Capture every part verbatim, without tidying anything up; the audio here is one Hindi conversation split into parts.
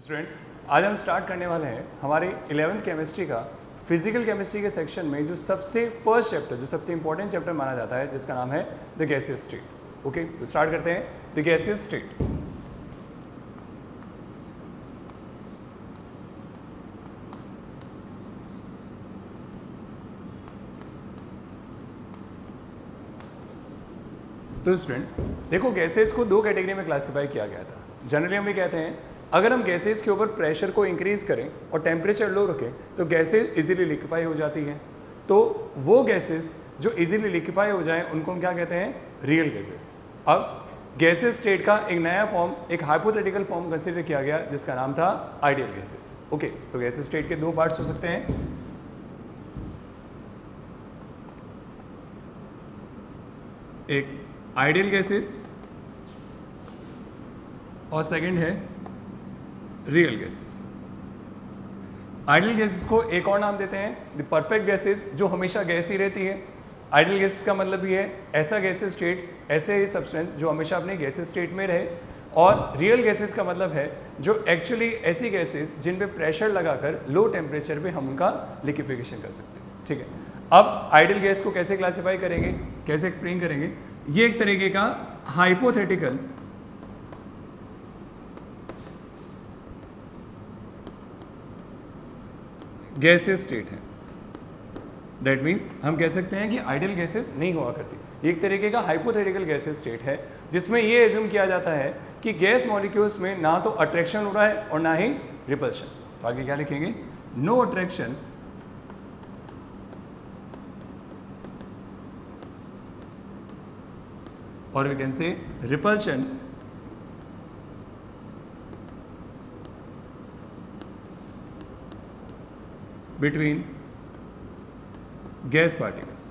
स्टूडेंट्स, आज हम स्टार्ट करने वाले हैं हमारे इलेवेंथ केमिस्ट्री का फिजिकल केमिस्ट्री के सेक्शन में जो सबसे फर्स्ट चैप्टर, जो सबसे इंपॉर्टेंट चैप्टर माना जाता है, जिसका नाम है द गैसियस स्टेट। ओके, तो स्टार्ट करते हैं द गैसियस स्टेट। तो स्टूडेंट्स देखो, गैसेस को दो कैटेगरी में क्लासिफाई किया गया था। जनरली हम भी कहते हैं अगर हम गैसेस के ऊपर प्रेशर को इंक्रीज करें और टेम्परेचर लो रखें तो गैसेस इजीली लिक्विफाई हो जाती हैं। तो वो गैसेस जो इजीली लिक्विफाई हो जाएं उनको हम क्या कहते हैं? Real gases. अब गैसेस स्टेट का एक नया फॉर्म, एक हाइपोथेटिकल फॉर्म कंसिडर किया गया जिसका नाम था आइडियल गैसेस। ओके, तो गैसेस स्टेट के दो पार्ट्स हो सकते हैं। एक आइडियल गैसेस और सेकंड है रियल गैसेस। आइडियल गैसेस को एक और नाम देते हैं द परफेक्ट गैसेस, जो हमेशा गैस ही रहती है। आइडियल गैसेस का मतलब ये है ऐसा गैसेस स्टेट, ऐसे ही सब्सटेंस जो हमेशा अपने गैसेस स्टेट में रहे। और रियल गैसेस का मतलब है जो एक्चुअली ऐसी गैसेस जिन पे प्रेशर लगाकर लो टेम्परेचर पे हम उनका लिक्विफिकेशन कर सकते हैं। ठीक है, अब आइडियल गैस को कैसे क्लासीफाई करेंगे, कैसे एक्सप्लेन करेंगे? ये एक तरीके का हाइपोथेटिकल गैसेस स्टेट है। दैट मीन्स हम कह सकते हैं कि आइडियल गैसेस नहीं हुआ करती। एक तरीके का हाइपोथेटिकल गैसेस स्टेट है जिसमें ये एज्यूम किया जाता है कि गैस मॉलिक्यूल्स में ना तो अट्रैक्शन हो रहा है और ना ही रिपल्शन। तो आगे क्या लिखेंगे? नो अट्रैक्शन और we can say repulsion between gas particles.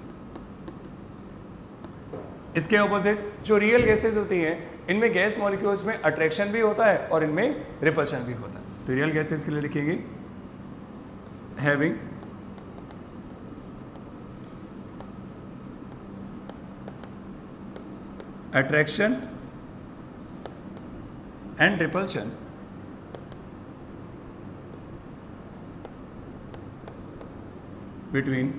इसके ऑपोजिट जो रियल गैसेस होती हैं, इनमें गैस मॉलिक्यूल्स में अट्रैक्शन भी होता है और इनमें रिपल्शन भी होता है। तो रियल गैसेस के लिए लिखेंगे having attraction and repulsion between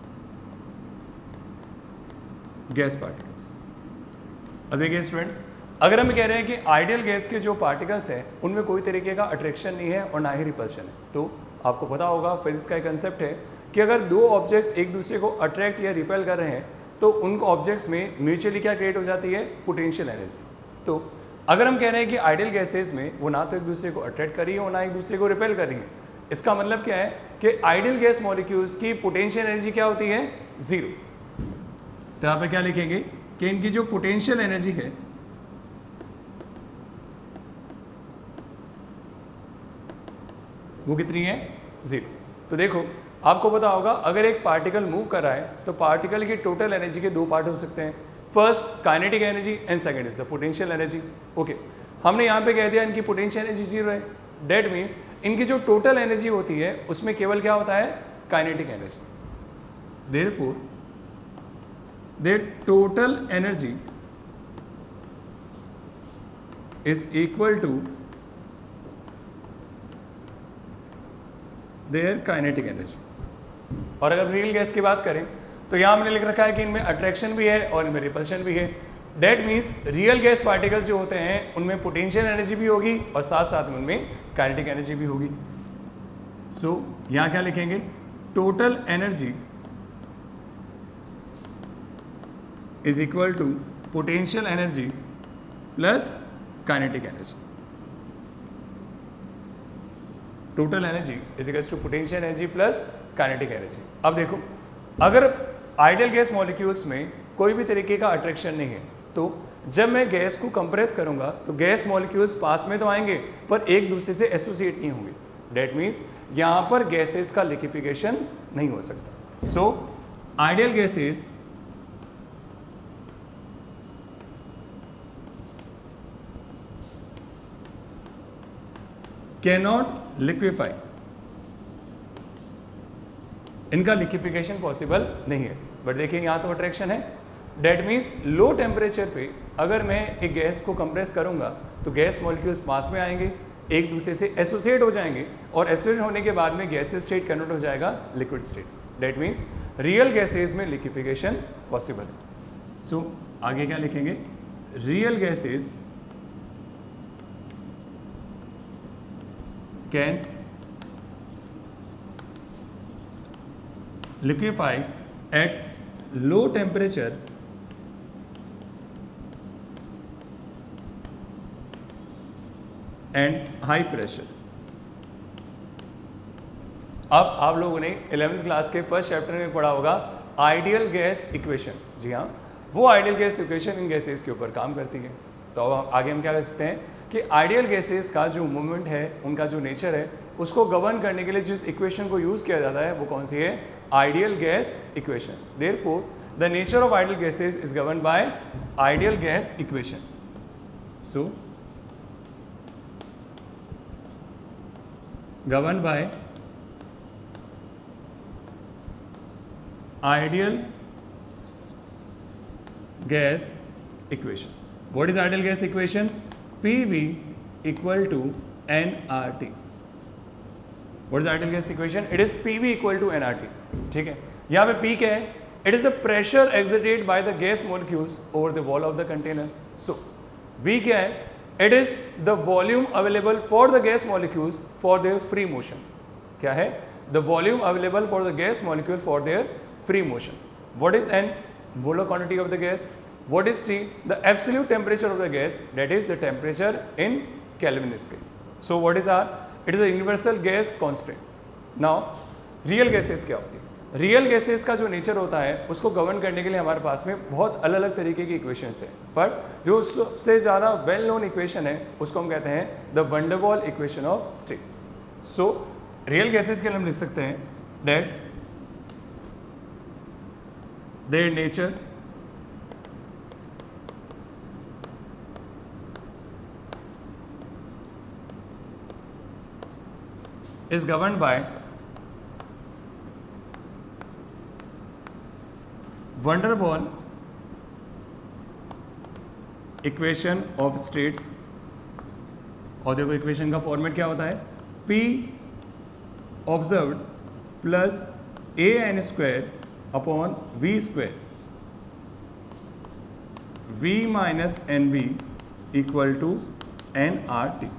gas particles. अब देखिए स्टूडेंट्स, अगर हम कह रहे हैं कि आइडियल गैस के जो पार्टिकल्स हैं उनमें कोई तरीके का अट्रैक्शन नहीं है और ना ही रिपल्शन है, तो आपको पता होगा फिजिक्स का एक कंसेप्ट है कि अगर दो ऑब्जेक्ट्स एक दूसरे को अट्रैक्ट या रिपेल कर रहे हैं तो उन ऑब्जेक्ट्स में म्यूचुअली क्या क्रिएट हो जाती है? Potential energy. तो अगर हम कह रहे हैं कि आइडियल गैसेस में वो ना तो एक दूसरे को अट्रैक्ट कर रही है और ना एक दूसरे को रिपेल कर रही है, इसका मतलब क्या है कि आइडियल गैस मॉलिक्यूल्स की पोटेंशियल एनर्जी क्या होती है? जीरो। तो यहाँ पे क्या लिखेंगे कि इनकी जो पोटेंशियल एनर्जी है वो कितनी है? जीरो। तो देखो, आपको पता होगा अगर एक पार्टिकल मूव कर रहा है तो पार्टिकल की टोटल एनर्जी के दो पार्ट हो सकते हैं। First kinetic energy and second is the potential energy. Okay, हमने यहाँ पे कह दिया इनकी पोटेंशियल एनर्जी जीरो है। दैट मीन्स इनकी जो टोटल एनर्जी होती है उसमें केवल क्या होता है? Kinetic energy. Therefore their total energy is equal to their kinetic energy. और अगर रियल गैस की बात करें तो यहाँ हमने लिख रखा है कि इनमें अट्रैक्शन भी है और इनमें रिपल्शन भी है। That means real gas particles जो होते हैं उनमें पोटेंशियल एनर्जी भी होगी और साथ साथ में उनमें काइनेटिक एनर्जी भी होगी। सो so, यहाँ क्या लिखेंगे? Total energy is equal to potential energy plus kinetic energy. Total energy is equal to potential energy plus kinetic energy. अब देखो, अगर आइडियल गैस मॉलिक्यूल्स में कोई भी तरीके का अट्रैक्शन नहीं है तो जब मैं गैस को कंप्रेस करूंगा तो गैस मॉलिक्यूल्स पास में तो आएंगे पर एक दूसरे से एसोसिएट नहीं होंगे। डेट मीन्स यहाँ पर गैसेस का लिक्विफिकेशन नहीं हो सकता। So ideal gases can not liquefy, इनका लिक्विफिकेशन पॉसिबल नहीं है। बट देखिए यहाँ तो अट्रैक्शन है। डेट मीन्स लो टेम्परेचर पे अगर मैं एक गैस को कंप्रेस करूंगा तो गैस मॉलिक्यूल्स पास में आएंगे, एक दूसरे से एसोसिएट हो जाएंगे और एसोसिएट होने के बाद में गैसेस स्टेट कन्वर्ट हो जाएगा liquid state. That means real gases में लिक्विफिकेशन पॉसिबल है। सो so, आगे क्या लिखेंगे, real gases can liquefy at low temperature and high pressure। अब आप लोगों ने इलेवेंथ क्लास के फर्स्ट चैप्टर में पढ़ा होगा आइडियल गैस इक्वेशन। जी हाँ, वो आइडियल गैस इक्वेशन इन गैसेस के ऊपर काम करती है। तो अब आगे हम क्या कर सकते हैं कि आइडियल गैसेस का जो मूवमेंट है, उनका जो नेचर है, उसको गवर्न करने के लिए जिस इक्वेशन को यूज़ किया जाता है वो कौन सी है, ideal gas equation. Therefore the nature of ideal gases is govern by ideal gas equation. So governed by ideal gas equation। What is ideal gas equation? P V equal to N R T। What is ideal gas equation? It is P V equal to N R T। ठीक है, यहाँ पे P क्या है? It is the pressure exerted by the gas molecules over the wall of the container। So V क्या है? It is the volume available for the gas molecules for their free motion। क्या है? The volume available for the gas molecule for their free motion। What is N? Molar quantity of the gas। What is T? The absolute temperature of the gas, that is the temperature in Kelvin scale। So what is R? It is a universal gas constant। Now real gases क्या होती है? रियल गैसेस का जो नेचर होता है उसको गवर्न करने के लिए हमारे पास में बहुत अलग अलग तरीके की इक्वेशंस है, बट जो सबसे ज़्यादा वेल नोन इक्वेशन है उसको हम कहते हैं the van der Waals equation of state. So real gases के लिए हम लिख सकते हैं that their nature is governed by van der Waals equation of states. और देखो इक्वेशन का फॉर्मेट क्या होता है, P observed plus a n square upon V square, V minus n b equal to N R T.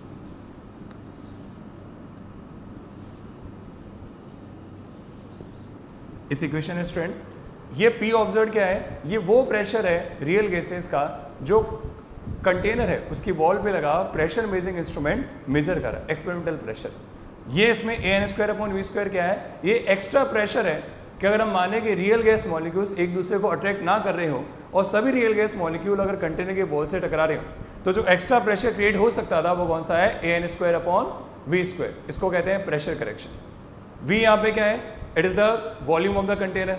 इस इक्वेशन में स्टूडेंट्स ये P ऑब्जर्व क्या है, ये वो प्रेशर है रियल गैसेस का जो कंटेनर है उसकी वॉल पे लगा प्रेशर मेजरिंग इंस्ट्रूमेंट मेजर कर रहा है, एक्सपेरिमेंटल प्रेशर। ये इसमें a n square upon V square क्या है, ये एक्स्ट्रा प्रेशर है कि अगर हम माने कि रियल गैस मॉलिक्यूल्स एक दूसरे को अट्रैक्ट ना कर रहे हो और सभी रियल गैस मॉलिक्यूल अगर कंटेनर के वॉल से टकरा रहे हो तो जो एक्स्ट्रा प्रेशर क्रिएट हो सकता था वो कौन सा है, a n square upon V square. इसको कहते हैं प्रेशर करेक्शन। वी यहाँ पे क्या है, it is the volume of the container.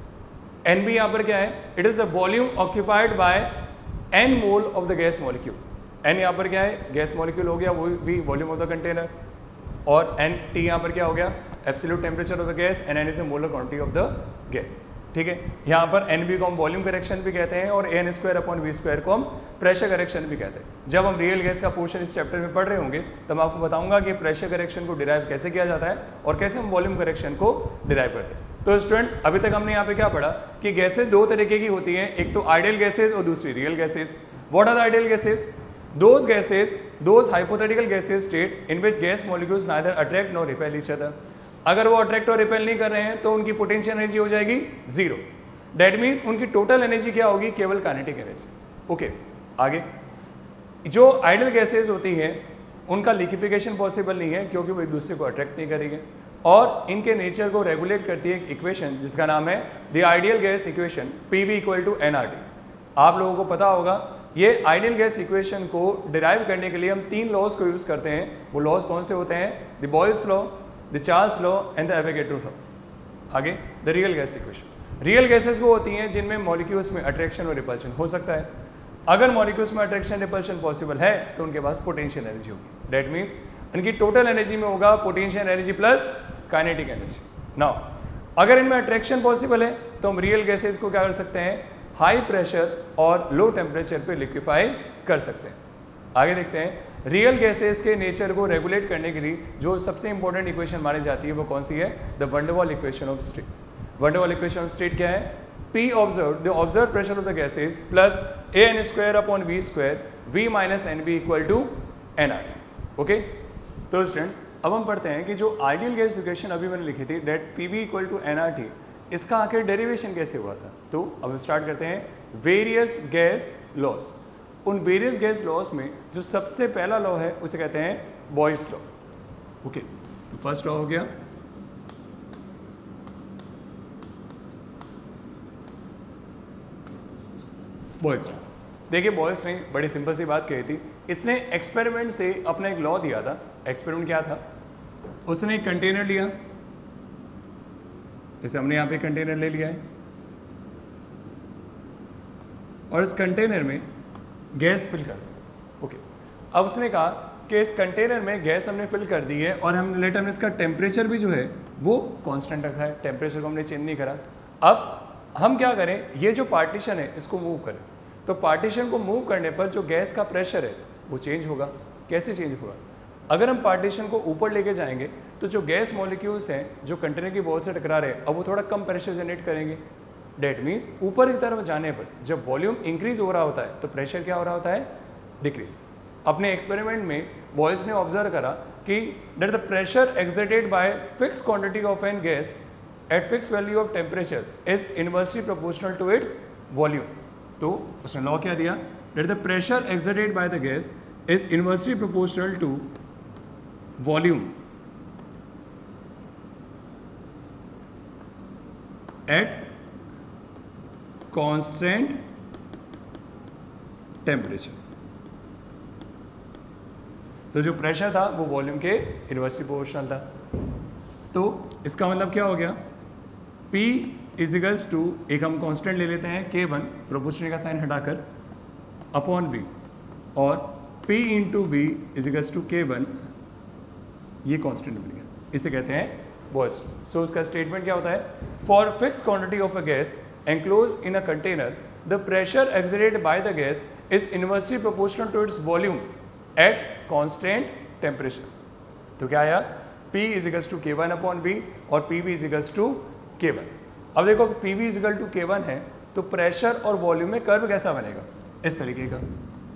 N b यहाँ पर क्या है, it is the volume occupied by n mole of the gas molecule. N यहाँ पर क्या है, गैस मॉलिक्यूल हो गया, वो भी वॉल्यूम ऑफ द कंटेनर। और एन टी यहाँ पर क्या हो गया, absolute temperature of the gas, and n is the molar quantity of the gas. ठीक है, यहाँ पर एन बी को हम वॉल्यूम करेक्शन भी कहते हैं और a n square upon V square को हम प्रेशर करेक्शन भी कहते हैं। जब हम रियल गैस का पोर्शन इस चैप्टर में पढ़ रहे होंगे तब मैं आपको बताऊंगा कि प्रेशर करेक्शन को डिराइव कैसे किया जाता है और कैसे हम वॉल्यूम करेक्शन को डिराइव करते हैं। तो स्टूडेंट्स अभी तक हमने यहाँ पे क्या पढ़ा कि गैसेज दो तरीके की होती हैं, एक तो आइडियल गैसेज और दूसरी real gases. What are the ideal gases? Those gases, those hypothetical gases state in which gas molecules neither attract nor repel each other. अगर वो अट्रैक्ट और रिपेल नहीं कर रहे हैं तो उनकी पोटेंशियल एनर्जी हो जाएगी जीरो। दैट मीन्स उनकी टोटल एनर्जी क्या होगी, केवल काइनेटिक एनर्जी। ओके, आगे जो आइडियल गैसेज होती हैं उनका लिक्विफिकेशन पॉसिबल नहीं है क्योंकि वो एक दूसरे को अट्रैक्ट नहीं करेंगे और इनके नेचर को रेगुलेट करती है एक इक्वेशन जिसका नाम है the ideal gas equation, P V equal to N R T. आप लोगों को पता होगा ये आइडियल गैस इक्वेशन को डिराइव करने के लिए हम तीन लॉज को यूज़ करते हैं। वो लॉज कौन से होते हैं, the Boyle's law, the Charles law and the Avogadro law. आगे the real gas equation. Real gases वो होती हैं जिनमें मॉलिक्यूल्स में अट्रैक्शन और रिपल्शन हो सकता है। अगर मॉलिक्यूल्स में अट्रैक्शन रिपल्शन पॉसिबल है तो उनके पास पोटेंशियल एनर्जी होगी। दैट मीन्स इनकी टोटल एनर्जी में होगा potential energy plus kinetic energy. Now अगर इनमें अट्रैक्शन पॉसिबल है तो हम रियल गैसेस को क्या कर सकते हैं, हाई प्रेशर और लो टेम्परेचर पे लिक्विफाई कर सकते हैं। आगे देखते हैं रियल गैसेस के नेचर को रेगुलेट करने के लिए जो सबसे इंपॉर्टेंट इक्वेशन मानी जाती है वो कौन सी है? The van der Waals equation of state. Van der Waals equation of state क्या है? P observed, the observed pressure of the gas is plus A n square upon V square, V minus N B equal to N R T. Okay, तो स्टूडेंट्स अब हम पढ़ते हैं कि जो आइडियल गैस इक्वेशन अभी मैंने लिखी थी that P V equal to N R T, इसका आखिर डेरिवेशन कैसे हुआ था? तो अब हम स्टार्ट करते हैं वेरियस गैस लॉस। उन वेरियस गैस लॉस में जो सबसे पहला लॉ है उसे कहते हैं बॉयल्स लॉ। ओके, तो फर्स्ट लॉ हो गया बॉयल्स लॉ। देखिए बॉयल्स ने बड़ी सिंपल सी बात कही थी, इसने एक्सपेरिमेंट से अपना एक लॉ दिया था। एक्सपेरिमेंट क्या था? उसने एक कंटेनर लिया, जैसे हमने यहाँ पे कंटेनर ले लिया है और इस कंटेनर में गैस फिल कर दी। ओके, अब उसने कहा कि इस कंटेनर में गैस हमने फिल कर दी है और हमने लेटर में इसका टेम्परेचर भी जो है वो कांस्टेंट रखा है, टेम्परेचर को हमने चेंज नहीं करा। अब हम क्या करें, ये जो पार्टीशन है इसको मूव करें, तो पार्टीशन को मूव करने पर जो गैस का प्रेशर है वो चेंज होगा। कैसे चेंज होगा? अगर हम पार्टीशन को ऊपर लेके जाएंगे तो जो गैस मॉलिक्यूल्स हैं जो कंटेनर की वॉल से टकरा रहे हैं अब वो थोड़ा कम प्रेशर जनरेट करेंगे। डेट मीन्स ऊपर की तरफ जाने पर जब वॉल्यूम इंक्रीज हो रहा होता है तो प्रेशर क्या हो रहा होता है? डिक्रीज। अपने एक्सपेरिमेंट में बॉयल्स ने ऑब्जर्व करा कि that the pressure exerted by fix quantity of an gas at fix value of temperature is inversely proportional to its volume. तो उसने लॉ क्या दिया? That the pressure exerted by the gas is inversely proportional to volume at constant temperature. तो जो प्रेशर था वो वॉल्यूम के इनवर्सली प्रोपोर्शनल था। तो इसका मतलब क्या हो गया? P इजिकल्स टू, एक हम कांस्टेंट ले लेते हैं K वन, प्रोपोर्शनल का साइन हटाकर, अपॉन V, और P into V equals to K one, ये कांस्टेंट मिल गया, इसे कहते हैं बॉयल्स लॉ। सो उसका स्टेटमेंट क्या होता है? For fix quantity of a gas enclose in a container the pressure exerted by the gas is inversely proportional to its volume at constant temperature. तो क्या आया? P equals to K one upon V और P V equals to K one. अब देखो P V equal to K one है तो प्रेशर और वॉल्यूम में कर्व कैसा बनेगा? इस तरीके का,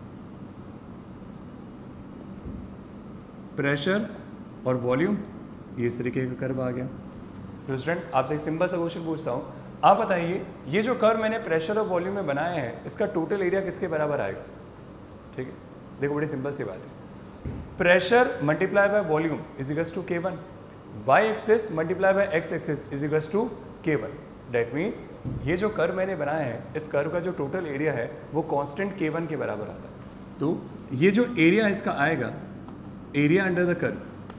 प्रेशर और वॉल्यूम, ये इस तरीके का कर्व आ गया। तो स्टूडेंट्स आपसे एक सिंपल सा क्वेश्चन पूछता हूँ, आप बताइए ये जो कर्व मैंने प्रेशर और वॉल्यूम में बनाया है इसका टोटल एरिया किसके बराबर आएगा? ठीक है, देखो बड़ी सिंपल सी बात है, pressure multiply by volume is equals to K one, Y axis multiply by X axis is equals to K one. That means ये जो कर्व मैंने बनाया है इस कर्व का जो टोटल एरिया है वो कांस्टेंट के वन के बराबर आता है। तो ये जो एरिया इसका आएगा, एरिया अंडर द कर्व,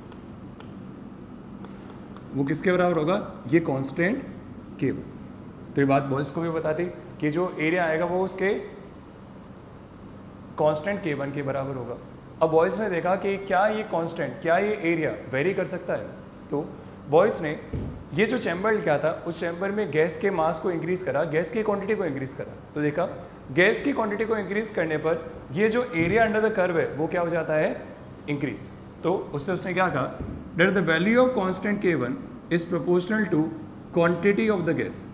वो किसके बराबर होगा? ये कांस्टेंट के वन। तो ये बात बॉयल्स को भी बताती कि जो एरिया आएगा वो उसके कांस्टेंट के वन के बराबर होगा। अब बॉयल्स ने देखा कि क्या ये कांस्टेंट, क्या ये एरिया वेरी कर सकता है? तो बॉयल्स ने ये जो चैम्बर क्या था उस चैम्बर में गैस के मास को इंक्रीज करा, गैस की क्वांटिटी को इंक्रीज करा। तो देखा गैस की क्वांटिटी को इंक्रीज करने पर ये जो एरिया अंडर द कर्व है वो क्या हो जाता है? इंक्रीज। तो उससे उसने क्या कहा? That the value of constant K one is proportional to quantity of the gas.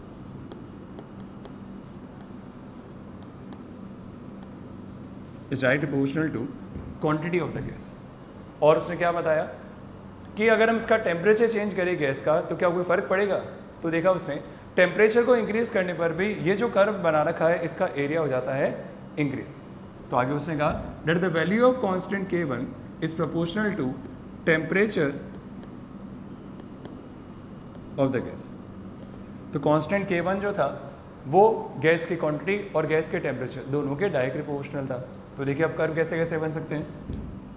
Is directly proportional to quantity of the gas. और उसने क्या बताया कि अगर हम इसका टेम्परेचर चेंज करें गैस का तो क्या कोई फर्क पड़ेगा? तो देखा उसने टेम्परेचर को इंक्रीज करने पर भी ये जो कर्व बना रखा है इसका एरिया हो जाता है इंक्रीज। तो आगे उसने कहा that the value of constant K one is proportional to temperature of the gas. तो कांस्टेंट के वन जो था वो गैस की क्वांटिटी और गैस के टेम्परेचर दोनों के डायरेक्टली प्रोपोर्शनल था। तो देखिए अब कर्व कैसे कैसे बन सकते हैं?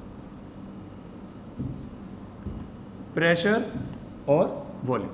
प्रेशर और वॉल्यूम,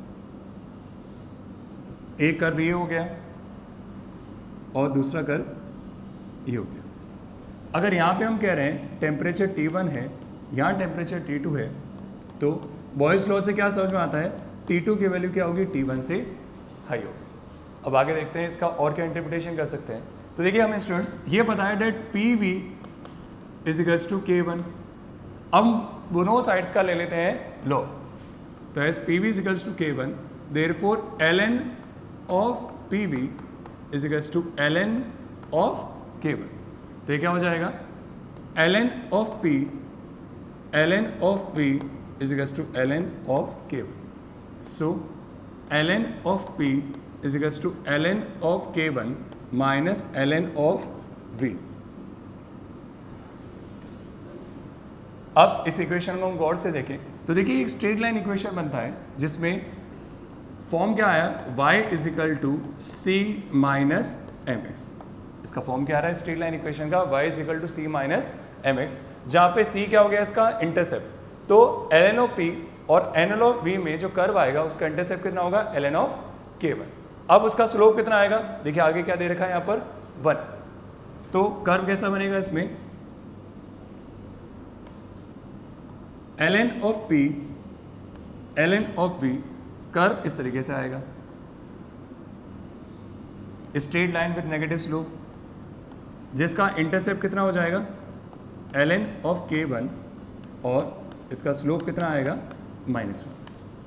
एक कर्व ये हो गया और दूसरा कर्व ये हो गया। अगर यहाँ पे हम कह रहे हैं टेम्परेचर टी वन है, यहाँ टेम्परेचर टी टू है, तो बॉयल्स लॉ से क्या समझ में आता है? टी टू की वैल्यू क्या होगी? टी वन से हाई होगी। अब आगे देखते हैं इसका और क्या इंटरप्रिटेशन कर सकते हैं। तो देखिए हमें स्टूडेंट्स ये पता है that P V is equals to K one. अब दोनों साइड्स का ले लेते हैं लॉग, तो as P V is equals to K one, therefore L N of P V is equals to L N of K one. तो ये क्या हो जाएगा, L N of P L N of V is equals to L N of K one. So L N of P is equals to L N of K one minus L N of V. अब इस इक्वेशन को हम गौर से देखें तो देखिए एक स्ट्रेट लाइन इक्वेशन बनता है जिसमें फॉर्म क्या आया, y is equal to C minus M X. इसका फॉर्म क्या आ रहा है स्ट्रेट लाइन इक्वेशन का, y is equal to C minus M X, जहाँ पे c क्या हो गया इसका इंटरसेप्ट। तो एल एन ऑफ पी और एन एल ऑफ वी में जो कर्व आएगा उसका इंटरसेप्ट कितना होगा, L N of K one. अब उसका स्लोप कितना आएगा, देखिए आगे क्या दे रखा है यहाँ पर वन। तो कर्व कैसा बनेगा इसमें, L N of P L N of V, curve इस तरीके से आएगा, straight line with negative slope, जिसका इंटरसेप्ट कितना हो जाएगा L N of K one और इसका स्लोप कितना आएगा माइनस वन।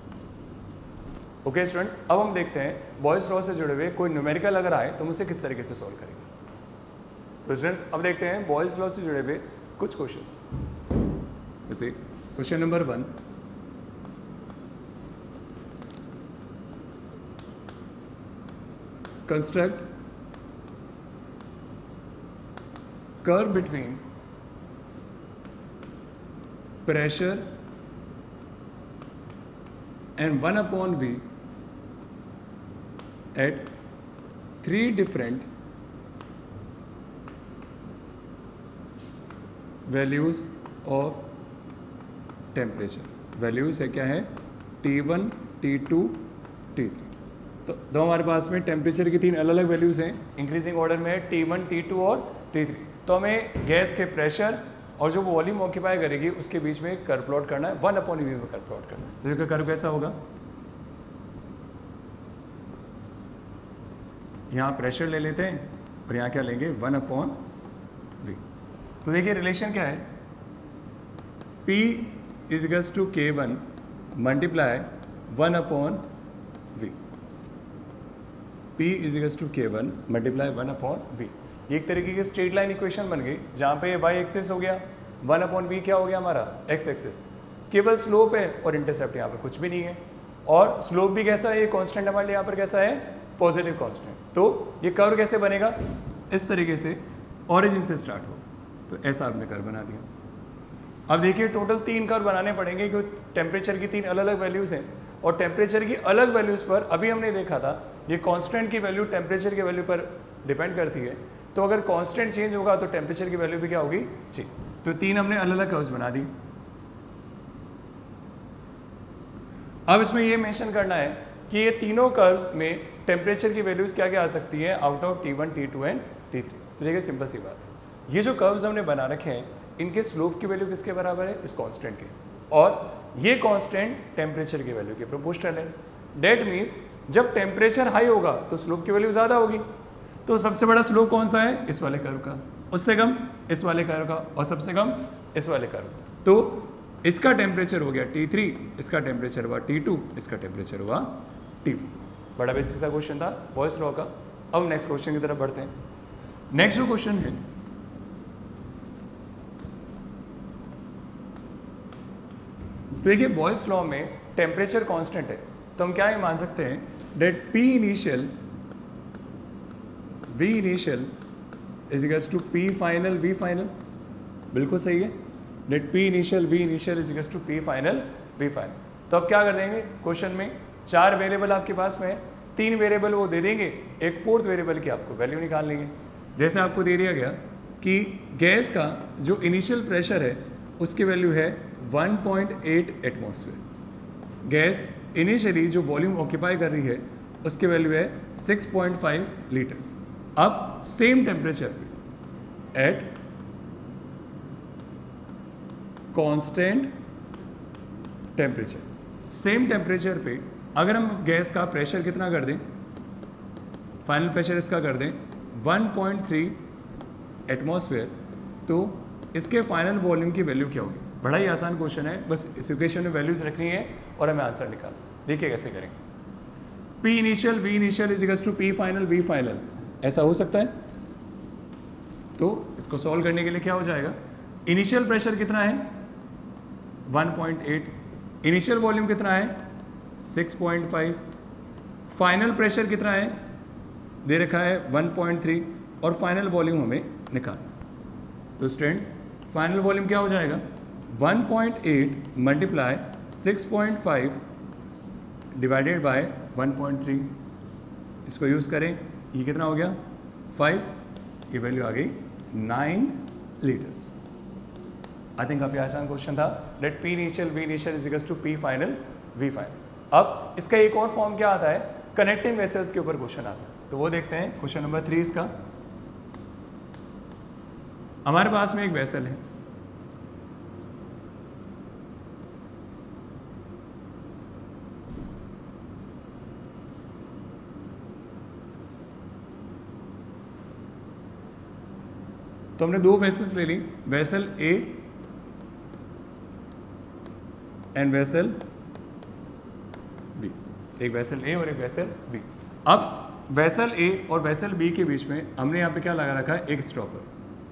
ओके स्टूडेंट्स, अब हम देखते हैं बॉयज लॉ से जुड़े हुए कोई न्यूमेरिकल अगर आए तो हम उसे किस तरीके से सॉल्व करेंगे। तो स्टूडेंट्स अब देखते हैं बॉयज लॉ से जुड़े हुए कुछ क्वेश्चंस। जैसे question number one, construct curve between pressure and one upon V at three different values of temperature। values है क्या है, T one, T two, T three. तो दो हमारे पास में टेम्परेचर की तीन अलग अलग वैल्यूज हैं, इंक्रीजिंग ऑर्डर में है टी वन, टी टू और टी थ्री। तो हमें गैस के प्रेशर और जो वॉल्यूम ऑक्यूपाई करेगी उसके बीच में कर्व प्लॉट करना है, वन अपॉन वी में कर्व प्लॉट करना है। तो इसका कर्व कैसा होगा, यहाँ प्रेशर ले लेते हैं और यहाँ क्या लेंगे, वन अपॉन वी। तो देखिए रिलेशन क्या है, P is equals to K one multiply one upon V. P is equals to K one multiply one upon V. एक तरीके की स्ट्रेट लाइन इक्वेशन बन गई जहाँ पे y एक्सिस हो गया, वन अपॉन वी क्या हो गया हमारा x एक्सिस, केवल स्लोप है और इंटरसेप्ट यहाँ पे कुछ भी नहीं है। और स्लोप भी कैसा है, ये कांस्टेंट हमारे लिए यहाँ पर कैसा है, पॉजिटिव कांस्टेंट। तो ये कर्व कैसे बनेगा, इस तरीके से ओरिजिन से स्टार्ट हो, तो ऐसा आपने कर्व बना दिया। अब देखिए टोटल तीन कर्व बनाने पड़ेंगे क्योंकि टेम्परेचर की तीन अलग अलग वैल्यूज़ हैं और टेम्परेचर की अलग वैल्यूज़ पर अभी हमने देखा था ये कांस्टेंट की वैल्यू टेम्परेचर की वैल्यू पर डिपेंड करती है। तो अगर कांस्टेंट चेंज होगा तो टेम्परेचर की वैल्यू भी क्या होगी, चेंज। तो तीन हमने अलग अलग कर्व्स बना दी। अब इसमें ये मेंशन करना है कि ये तीनों कर्व्स में टेम्परेचर की वैल्यूज़ क्या क्या आ सकती है, out of T one, T two and T three. तो देखिए सिंपल सी बात है, ये जो कर्व्स हमने बना रखे हैं इनके स्लोप की वैल्यू किसके बराबर है, इस कांस्टेंट के, और ये कांस्टेंट टेम्परेचर की वैल्यू के प्रोपोर्शनल है। डेट मीन्स जब टेम्परेचर हाई होगा तो स्लोप की वैल्यू ज़्यादा होगी। तो सबसे बड़ा स्लोप कौन सा है, इस वाले कर्व का, उससे कम इस वाले कर्व का, और सबसे कम इस वाले कर्व का। तो इसका टेम्परेचर हो गया टी थ्री, इसका टेम्परेचर हुआ टी टू, इसका टेम्परेचर हुआ टी फोर। बड़ा बेसिक सा क्वेश्चन था बॉयस लॉ का। अब नेक्स्ट क्वेश्चन की तरफ बढ़ते हैं। नेक्स्ट जो क्वेश्चन है, तो देखिए बॉयस लॉ में टेम्परेचर कांस्टेंट है, तो हम क्या ये मान सकते हैं that P initial V initial is equals to P final V final. बिल्कुल सही है, that P initial V initial is equals to P final V final. तो अब क्या कर देंगे, क्वेश्चन में चार वेरिएबल आपके पास में है, तीन वेरिएबल वो दे देंगे, एक फोर्थ वेरिएबल की आपको वैल्यू निकाल लेंगे। जैसे आपको दे दिया गया कि गैस का जो इनिशियल प्रेशर है उसकी वैल्यू है one point eight atmosphere. Gas initially जो वॉल्यूम ऑक्यूपाई कर रही है उसकी वैल्यू है सिक्स पॉइंट फाइव लीटर्स। अब सेम टेम्परेचर पे at constant temperature, same temperature पे अगर हम गैस का प्रेशर कितना कर दें, फाइनल प्रेशर इसका कर दें वन पॉइंट थ्री एटमॉस्फेयर, तो इसके फाइनल वॉल्यूम की वैल्यू क्या होगी। बड़ा ही आसान क्वेश्चन है, बस इस इक्वेशन में वैल्यूज रखनी है और हमें आंसर निकालना। देखिए कैसे करेंगे। P initial V initial is equals to P final V final, ऐसा हो सकता है। तो इसको सॉल्व करने के लिए क्या हो जाएगा, इनिशियल प्रेशर कितना है one point eight, initial volume कितना है six point five, final pressure कितना है दे रखा है वन पॉइंट थ्री और फाइनल वॉल्यूम हमें निकालना। तो स्टूडेंट्स फाइनल वॉल्यूम क्या हो जाएगा one point eight multiply six point five divided by one point three, इसको यूज़ करें, ये कितना हो गया फाइव, की वैल्यू आ गई नाइन लीटर्स। आई थिंक काफ़ी आसान क्वेश्चन था। Let P initial V initial is equals to P final V final. अब इसका एक और फॉर्म क्या आता है, कनेक्टिंग वेसल्स के ऊपर क्वेश्चन आता है, तो वो देखते हैं। क्वेश्चन नंबर थ्री इसका, हमारे पास में एक वेसल है, तो हमने दो वेसल्स ले ली, vessel A and vessel B, एक वेसल ए और एक वेसल बी। अब वेसल ए और वेसल बी के बीच में हमने यहाँ पे क्या लगा रखा है, एक स्टॉपर।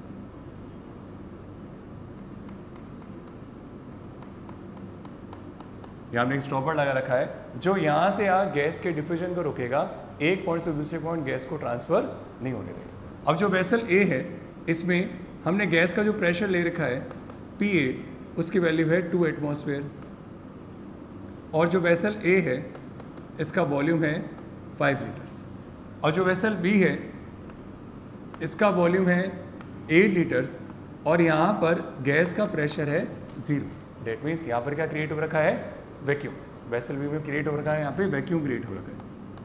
यहाँ हमने एक स्टॉपर लगा रखा है जो यहाँ से यहाँ गैस के डिफ्यूजन को रोकेगा, एक पॉइंट से दूसरे पॉइंट गैस को ट्रांसफर नहीं होने देगा। अब जो वेसल ए है इसमें हमने गैस का जो प्रेशर ले रखा है पी ए, उसकी वैल्यू है टू एटमॉस्फेयर, और जो वेसल ए है इसका वॉल्यूम है फाइव लीटर्स, और जो वेसल बी है इसका वॉल्यूम है एट लीटर्स, और यहाँ पर गैस का प्रेशर है ज़ीरो। डेट मीन्स यहाँ पर क्या क्रिएट हो रखा है, वैक्यूम। वेसल बी में क्रिएट हो रखा है यहाँ पे वैक्यूम क्रिएट हो रखा है।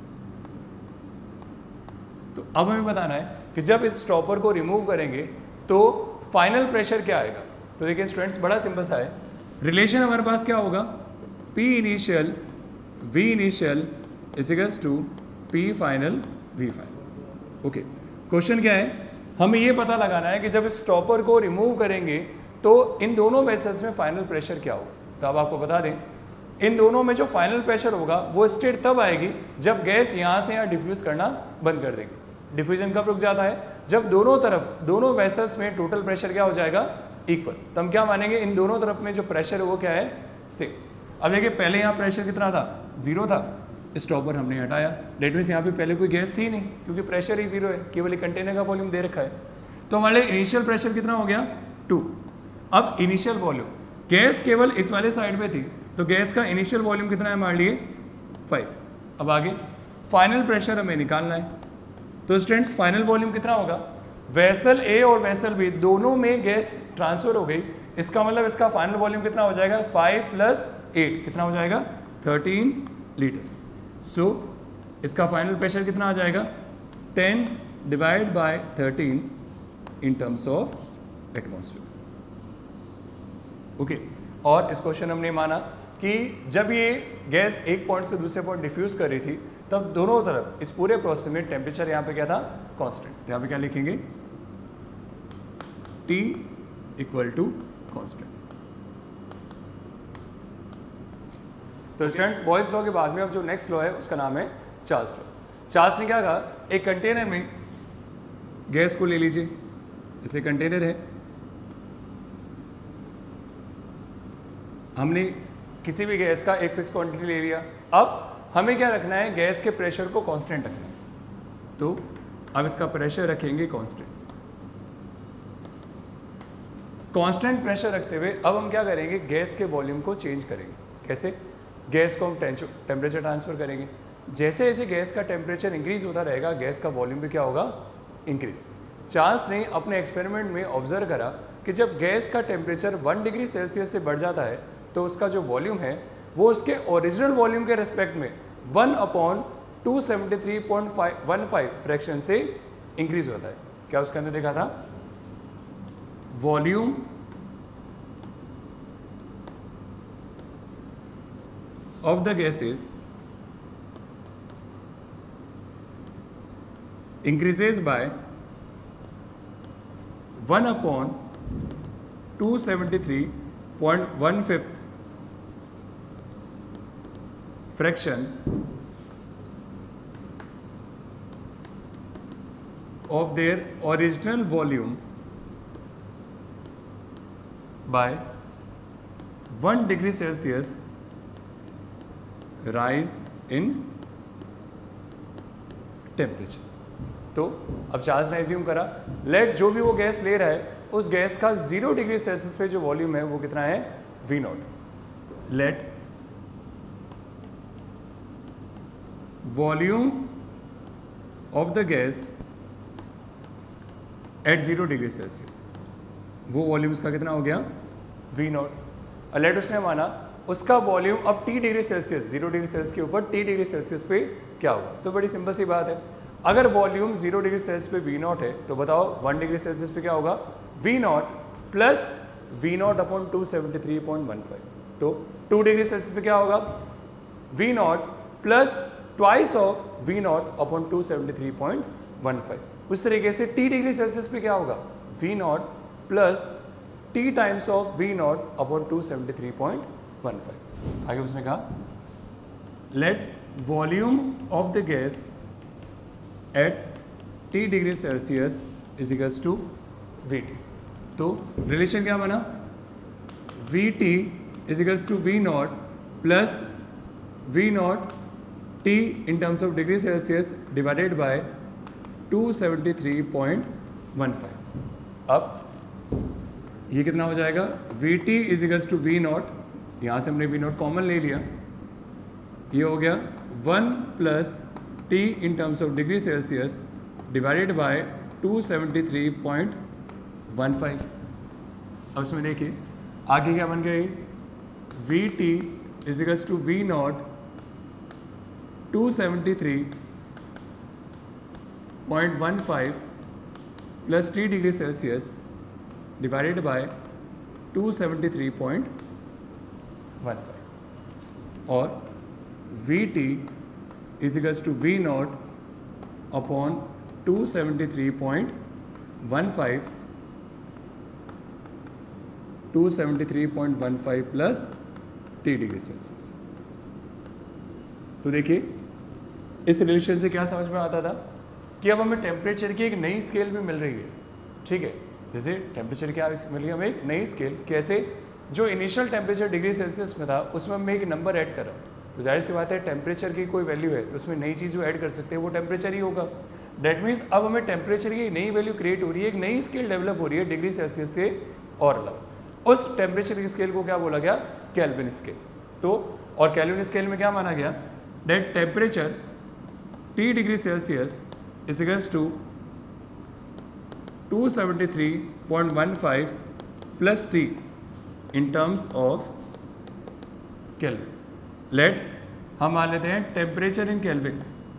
तो अब हमें बताना है कि जब इस स्टॉपर को रिमूव करेंगे तो फाइनल प्रेशर क्या आएगा। तो देखिए स्टूडेंट्स बड़ा सिंपल सा है, रिलेशन हमारे पास क्या होगा, P initial V initial is equals to P final V final. Okay, question क्या है, हमें ये पता लगाना है कि जब इस स्टॉपर को रिमूव करेंगे तो इन दोनों वेसल्स में फाइनल प्रेशर क्या होगा। तो अब आपको बता दें, इन दोनों में जो फाइनल प्रेशर होगा वो स्टेट तब आएगी जब गैस यहाँ से यहाँ डिफ्यूज करना बंद कर देगी। डिफ्यूजन कब रुक जाता है, जब दोनों तरफ दोनों वेसल्स में टोटल प्रेशर क्या हो जाएगा, इक्वल। तो हम क्या मानेंगे, इन दोनों तरफ में जो प्रेशर है वो क्या है, सेम। अब देखिए पहले यहाँ प्रेशर कितना था, जीरो था, स्टॉपर हमने हटाया, डेट मीन्स यहाँ पे पहले कोई गैस थी नहीं क्योंकि प्रेशर ही जीरो है, केवल कंटेनर का वॉल्यूम दे रखा है। तो हमारे इनिशियल प्रेशर कितना हो गया, टू। अब इनिशियल वॉल्यूम, गैस केवल इस वाले साइड पे थी तो गैस का इनिशियल वॉल्यूम कितना है, मान लिए फाइव। अब आगे फाइनल प्रेशर हमें निकालना है। तो स्टूडेंट्स फाइनल वॉल्यूम कितना होगा, वेसल ए और वेसल बी दोनों में गैस ट्रांसफर हो गई, इसका मतलब इसका फाइनल वॉल्यूम कितना हो जाएगा, फाइव प्लस एट कितना हो जाएगा, थर्टीन लीटर्स। सो इसका फाइनल प्रेशर कितना आ जाएगा, ten divide by thirteen in terms of atmosphere. Okay, और इस क्वेश्चन हमने माना कि जब ये गैस एक पॉइंट से दूसरे पॉइंट डिफ्यूज कर रही थी तब दोनों तरफ इस पूरे प्रोसेस में टेम्परेचर यहाँ पे क्या था, कांस्टेंट। यहाँ पे क्या लिखेंगे, T इक्वल टू कांस्टेंट। तो स्टूडेंट्स बॉयज लॉ के बाद में अब जो नेक्स्ट लॉ है उसका नाम है चार्ल्स लॉ। चार्ल्स ने क्या कहा, एक कंटेनर में गैस को ले लीजिए, जैसे कंटेनर है, हमने किसी भी गैस का एक फिक्स क्वांटिटी ले लिया। अब हमें क्या रखना है, गैस के प्रेशर को कांस्टेंट रखना है। तो अब इसका प्रेशर रखेंगे कांस्टेंट। कांस्टेंट प्रेशर रखते हुए अब हम क्या करेंगे, गैस के वॉल्यूम को चेंज करेंगे। कैसे, गैस को हम टेम्परेचर ट्रांसफर करेंगे, जैसे जैसे गैस का टेम्परेचर इंक्रीज होता रहेगा गैस का वॉल्यूम भी क्या होगा, इंक्रीज। चार्ल्स ने अपने एक्सपेरिमेंट में ऑब्जर्व करा कि जब गैस का टेम्परेचर वन डिग्री सेल्सियस से बढ़ जाता है तो उसका जो वॉल्यूम है वो उसके ओरिजिनल वॉल्यूम के रिस्पेक्ट में one upon two seventy three point one five fraction से इंक्रीज होता है। क्या उसके अंदर देखा था, volume of the gases increases by one upon two seventy three point one fifth fraction of their original volume by one degree Celsius rise in temperature. तो अब चार्ल्स ने एज्यूम करा, लेट जो भी वो गैस ले रहा है उस गैस का जीरो डिग्री सेल्सियस पे जो वॉल्यूम है वो कितना है, V naught. Let volume of the gas at zero degree Celsius, वो वॉल्यूम उसका कितना हो गया, वी नॉट. और लेट उसने माना उसका वॉल्यूम अब T degree Celsius, zero degree Celsius के ऊपर टी डिग्री सेल्सियस पे क्या होगा. तो बड़ी सिंपल सी बात है, अगर वॉल्यूम जीरो डिग्री सेल्सियस पे वी नॉट है तो बताओ वन डिग्री सेल्सियस पे क्या होगा, V naught plus V naught upon two seventy three point one five. तो टू डिग्री सेल्सियस पे क्या होगा, V naught plus twice of V naught upon two seventy three point one five. उस तरीके से टी डिग्री सेल्सियस पे क्या होगा, V naught plus T times of V naught upon two seventy three point one five. आगे उसने कहा let volume of the gas at T degree Celsius is equals to V T. तो रिलेशन क्या बना, V T is equals to V naught plus V naught T in terms of degree Celsius divided by two seventy three point one five. अब ये कितना हो जाएगा, V T is equals to V naught, यहाँ से हमने वी नॉट कॉमन ले लिया, ये हो गया one plus T in terms of degree Celsius divided by two seventy three point one five. अब इसमें देखिए आगे क्या बन गई, V T is equals to V naught two seventy three point one five plus T degree Celsius divided by two seventy three point one five. और V T is equals to V naught upon two seventy three point one five two seventy three point one five plus T degree Celsius. तो देखिए इस रिलेशन से क्या समझ में आता था कि अब हमें टेम्परेचर की एक नई स्केल भी मिल रही है. ठीक है, जैसे टेम्परेचर क्या मिली हमें, एक नई स्केल. कैसे, जो इनिशियल टेम्परेचर डिग्री सेल्सियस में था उसमें मैं एक नंबर ऐड कर रहा हूँ. तो जाहिर सी बात है टेम्परेचर की कोई वैल्यू है तो उसमें नई चीज़ जो ऐड कर सकते हैं वो टेम्परेचर ही होगा. डेट मीन्स अब हमें टेम्परेचर की नई वैल्यू क्रिएट हो रही है, एक नई स्केल डेवलप हो रही है डिग्री सेल्सियस से और अलग. उस टेम्परेचर की स्केल को क्या बोला गया, केल्विन स्केल. तो और केल्विन स्केल में क्या माना गया, that temperature T degree Celsius is equals to two seventy three point one five plus T in terms of Kelvin. Let हम मान लेते हैं टेम्परेचर इन केल्विन.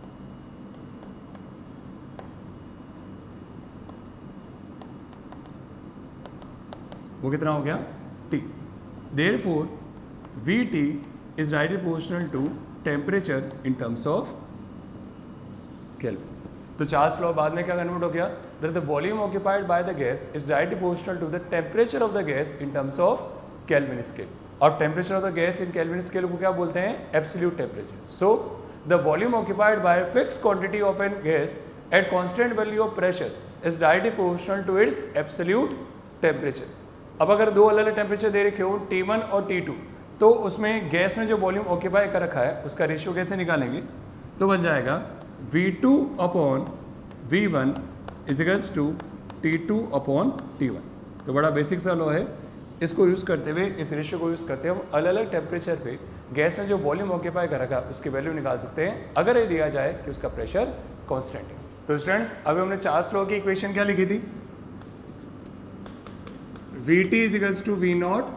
वो कितना हो गया, T. Therefore V T is directly proportional to temperature in terms of Kelvin. तो चार्ल्स लॉ बाद में क्या कन्वर्ट हो गया, that the volume occupied by the gas is directly proportional to the temperature of the gas in terms of Kelvin scale. और temperature of the gas in Kelvin scale को क्या बोलते हैं, absolute temperature. So the volume occupied by fixed quantity of an gas at constant value of pressure is directly proportional to its absolute temperature. अब अगर दो अलग अलग टेम्परेचर दे रखे हो टी वन और टी टू, तो उसमें गैस ने जो वॉल्यूम ऑक्यूपाई कर रखा है उसका रेशियो कैसे निकालेंगे, तो बन जाएगा V two upon V one is equals to T two upon T one. तो बड़ा बेसिक सा लॉ है. इसको यूज़ करते हुए, इस रेशियो को यूज़ करते हुए हम अलग अलग टेम्परेचर पे गैस ने जो वॉल्यूम ऑक्यूपाई कर रखा है उसकी वैल्यू निकाल सकते हैं अगर ये दिया जाए कि उसका प्रेशर कांस्टेंट है. तो स्टूडेंट्स अभी हमने चार्ल्स लॉ की इक्वेशन क्या लिखी थी, V T is equals to V naught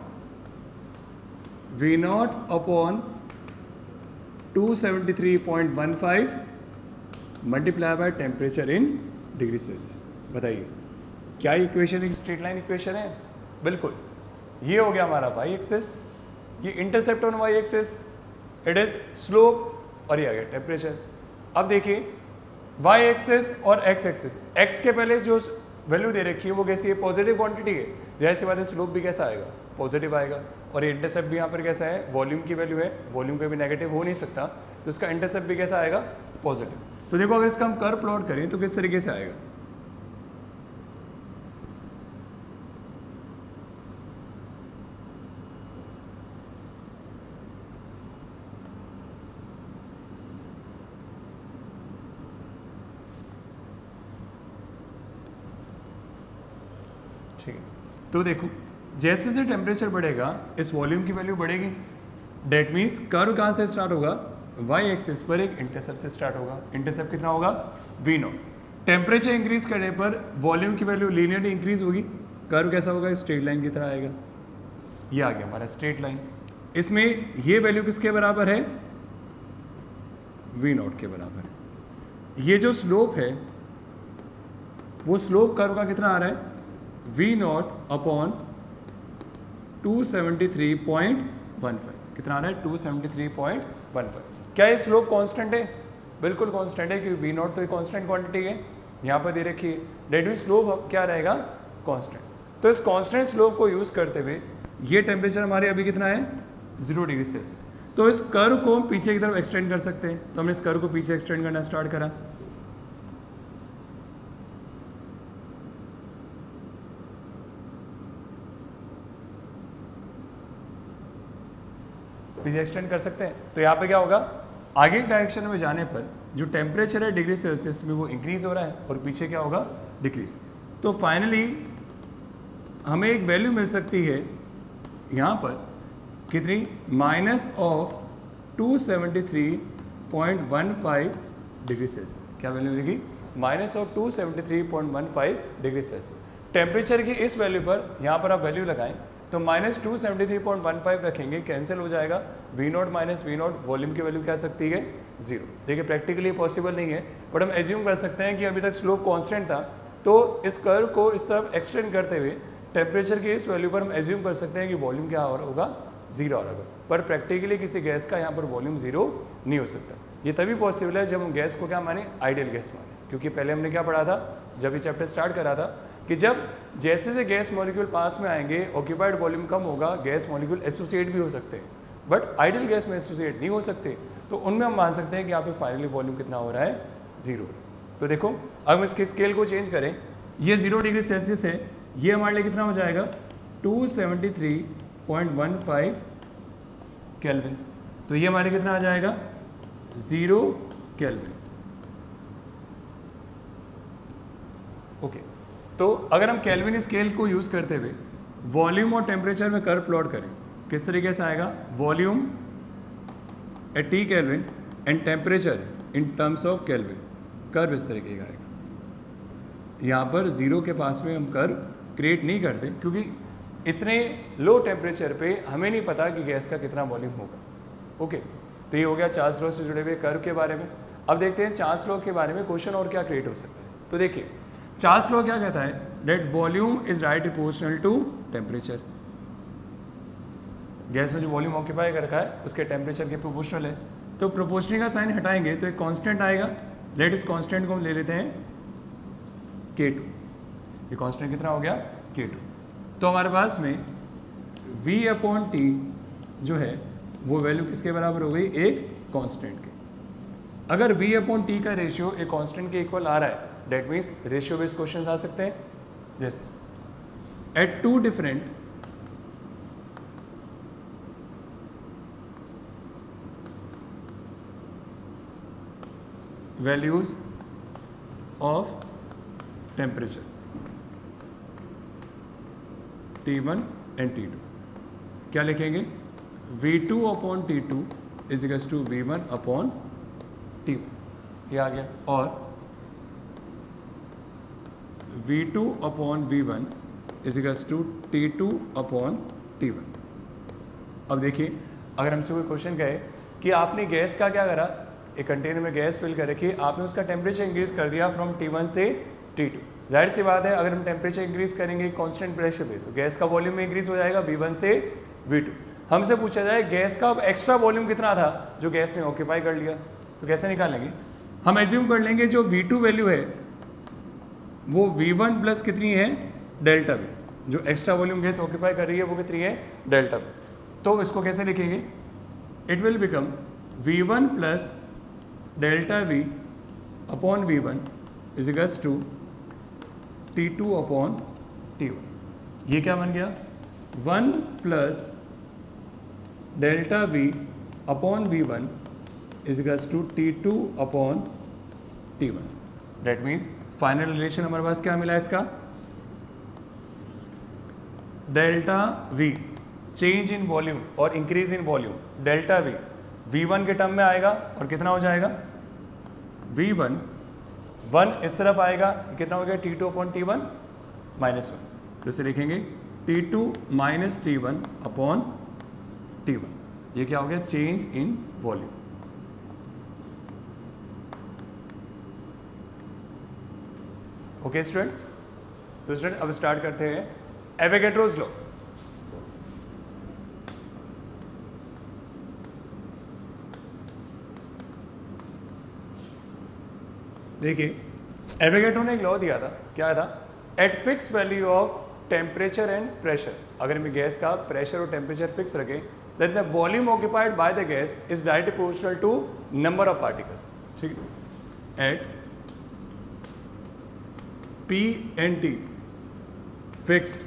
V naught upon two seventy three point one five multiply by temperature in degree Celsius. बताइए क्या इक्वेशन एक स्ट्रेट लाइन इक्वेशन है, बिल्कुल. ये हो गया हमारा वाई एक्सिस, ये intercept on Y axis, it is slope और ये आ गया टेम्परेचर. अब देखिए वाई एक्सिस और एक्स एक्सिस, एक्स के पहले जो वैल्यू दे रखी है वो कैसी है, पॉजिटिव क्वांटिटी है, जैसे बात है स्लोप भी कैसा आएगा, पॉजिटिव आएगा। और ये इंटरसेप्ट भी यहाँ पर कैसा है, वॉल्यूम की वैल्यू है, वॉल्यूम पे भी नेगेटिव हो नहीं सकता, तो इसका इंटरसेप्ट भी कैसा आएगा, पॉजिटिव। तो देखो अगर इसका हम कर्व प्लॉट करें तो किस तरीके से आएगा, ठीक है। तो देखो जैसे जैसे टेम्परेचर बढ़ेगा इस वॉल्यूम की वैल्यू बढ़ेगी, डेट मीन्स कर्व कहाँ से स्टार्ट होगा, वाई एक्सिस पर एक इंटरसेप्ट से स्टार्ट होगा। इंटरसेप्ट कितना होगा, वी नॉट। टेम्परेचर इंक्रीज करने पर वॉल्यूम की वैल्यू लीनियरली इंक्रीज होगी, कर्व कैसा होगा, स्ट्रेट लाइन की तरह आएगा। ये आ गया हमारा स्ट्रेट लाइन। इसमें ये वैल्यू किसके बराबर है, वी नॉट के बराबर है। ये जो स्लोप है वो स्लोप कर्व का कितना आ रहा है, V naught upon two seventy three point one five. कितना आ रहा है, two seventy three point one five. क्या ये स्लोप कांस्टेंट है, बिल्कुल कांस्टेंट है, क्योंकि वी नॉट तो एक कांस्टेंट क्वांटिटी है, यहाँ पर दे रखी है। डेट मीन स्लोप क्या रहेगा, कांस्टेंट। तो इस कांस्टेंट स्लोप को यूज करते हुए ये टेम्परेचर हमारे अभी कितना है, जीरो डिग्री सेल्सियस। तो इस कर्व को हम पीछे की तरफ एक्सटेंड कर सकते हैं, तो हमने इस कर्व को पीछे एक्सटेंड करना स्टार्ट करा। पीछे एक्सटेंड कर सकते हैं। तो यहाँ पे क्या होगा, आगे डायरेक्शन में जाने पर जो टेम्परेचर है डिग्री सेल्सियस में वो इंक्रीज हो रहा है और पीछे क्या होगा, डिक्रीज। तो फाइनली हमें एक वैल्यू मिल सकती है यहाँ पर कितनी, minus of two seventy three point one five degree Celsius. क्या वैल्यू मिलेगी, minus of two seventy three point one five degree Celsius. Temperature की इस वैल्यू पर यहाँ पर आप वैल्यू लगाएं तो minus two seventy three point one five रखेंगे, कैंसिल हो जाएगा, V naught minus V naught, volume की वैल्यू क्या आ सकती है, जीरो। देखिए प्रैक्टिकली पॉसिबल नहीं है, बट हम एज्यूम कर सकते हैं कि अभी तक स्लोप कांस्टेंट था, तो इस कर्व को इस तरफ एक्सटेंड करते हुए टेम्परेचर की इस वैल्यू पर हम एज्यूम कर सकते हैं कि वॉल्यूम क्या होगा, जीरो आ होगा। पर प्रैक्टिकली किसी गैस का यहाँ पर वॉल्यूम जीरो नहीं हो सकता। ये तभी पॉसिबल है जब हम गैस को क्या माने, आइडियल गैस माने। क्योंकि पहले हमने क्या पढ़ा था जब ये चैप्टर स्टार्ट करा था कि जब जैसे से गैस मॉलिक्यूल पास में आएंगे ऑक्यूपाइड वॉल्यूम कम होगा, गैस मॉलिक्यूल एसोसिएट भी हो सकते हैं, बट आइडियल गैस में एसोसिएट नहीं हो सकते। तो उनमें हम मान सकते हैं कि यहाँ पे फाइनली वॉल्यूम कितना हो रहा है, जीरो। तो देखो अब हम इसके स्केल को चेंज करें, ये जीरो डिग्री सेल्सियस है, ये हमारे लिए कितना हो जाएगा, two seventy three point one five kelvin. तो ये हमारे कितना आ जाएगा, जीरो केल्विन। ओके, तो अगर हम केल्विन स्केल को यूज करते हुए वॉल्यूम और टेम्परेचर में कर्व प्लॉट करें, किस तरीके से आएगा, volume at T kelvin and temperature in terms of kelvin, curve इस तरीके का आएगा। यहाँ पर जीरो के पास में हम कर्व क्रिएट नहीं करते क्योंकि इतने लो टेम्परेचर पे हमें नहीं पता कि गैस का कितना वॉल्यूम होगा। ओके, तो ये हो गया चार्ल्स लॉ से जुड़े हुए कर्व के बारे में। अब देखते हैं चार्ल्स लॉ के बारे में क्वेश्चन और क्या क्रिएट हो सकता है। तो देखिए चार्ल्स लॉ क्या कहता है, that volume is right proportional to temperature. Gas ने जो वॉल्यूम ऑक्यूपाई कर रखा है उसके टेम्परेचर के प्रोपोर्शनल है। तो प्रोपोर्शनल का साइन हटाएंगे तो एक कांस्टेंट आएगा, लेट इस कांस्टेंट को हम ले लेते हैं के टू। ये कांस्टेंट कितना हो गया, के टू। तो हमारे पास में v अपॉन टी जो है वो वैल्यू किसके बराबर हो गई, एक कांस्टेंट के। अगर v अपॉन टी का रेशियो एक कांस्टेंट के इक्वल आ रहा है, that means ratio based question आ सकते हैं। जैसे at two different values of temperature T one and T two, क्या लिखेंगे, V two upon T two is equals to V one upon T one, ये आ गया। और V two upon V one is equals to T two upon T one. अब देखिए अगर हमसे कोई क्वेश्चन कहे कि आपने गैस का क्या करा, एक कंटेनर में गैस फिल कर रखी, आपने उसका टेम्परेचर इंक्रीज कर दिया फ्रॉम टी वन से टी टू। जाहिर सी बात है अगर हम टेम्परेचर इंक्रीज करेंगे कांस्टेंट प्रेशर पे तो गैस का वॉल्यूम में इंक्रीज हो जाएगा वी वन से वी टू। हमसे पूछा जाए गैस का अब एक्स्ट्रा वॉल्यूम कितना था जो गैस ने ऑक्यूपाई कर लिया, तो कैसे निकालेंगे, हम एज्यूम कर लेंगे जो वी टू वैल्यू है वो वी वन प्लस कितनी है डेल्टा वी, जो एक्स्ट्रा वॉल्यूम गैस ऑक्यूपाई कर रही है वो कितनी है डेल्टा वी। तो इसको कैसे लिखेंगे, it will become V one plus delta V upon V one is equals to T two upon T one. ये क्या बन गया, one plus delta V upon V one is equals to T two upon T one. That means final relation हमारे पास क्या मिला इसका, delta V change in volume और increase in volume, delta V V one के टर्म में आएगा और कितना हो जाएगा वी वन, वन इस तरफ आएगा कितना हो गया T two upon T one minus one, तो इसे लिखेंगे T two minus T one upon T one. ये क्या हो गया change in volume. Okay students, तो स्टूडेंट अब स्टार्ट करते हैं एवोगैड्रोस लॉ। देखिए एवोगैड्रो ने एक लॉ दिया था, क्या था, at fix value of temperature and pressure, अगर हम गैस का प्रेशर और टेम्परेचर फिक्स रखें then the volume occupied by the gas is directly proportional to number of particles. ठीक है, at P and T fixed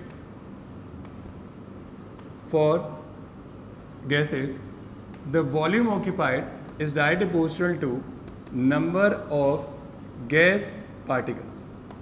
for gases, the volume occupied is directly proportional to number of gas particles.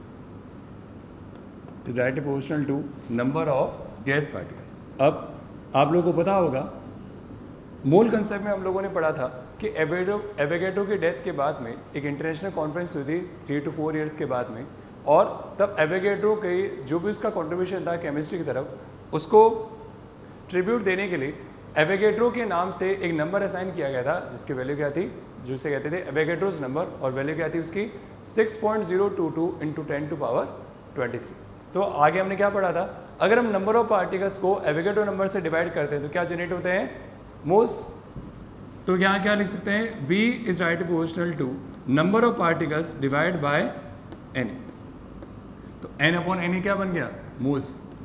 Is directly proportional to number of gas particles. अब आप लोगों को पता होगा मोल कंसेप्ट में हम लोगों ने पढ़ा था कि एवोगैड्रो एवोगैड्रो की डेथ के बाद में एक इंटरनेशनल कॉन्फ्रेंस हुई थी थ्री टू फोर ईयर्स के बाद में, और तब एवोगैड्रो के जो भी उसका कंट्रीब्यूशन था केमिस्ट्री की तरफ उसको ट्रिब्यूट देने के लिए एवोगैड्रो के नाम से एक नंबर असाइन किया गया था जिसकी वैल्यू क्या थी, जिसे कहते थे एवोगैड्रोस नंबर, और वैल्यू क्या थी उसकी six point zero two two into ten to power twenty three. तो आगे हमने क्या पढ़ा था, अगर हम नंबर ऑफ पार्टिकल्स को एवोगैड्रो नंबर से डिवाइड करते हैं तो क्या जनरेट होते हैं मोल्स। तो यहाँ क्या लिख सकते हैं, V is directly proportional to number of particles divide by N। तो N अपॉन N क्या बन गया मोल्स।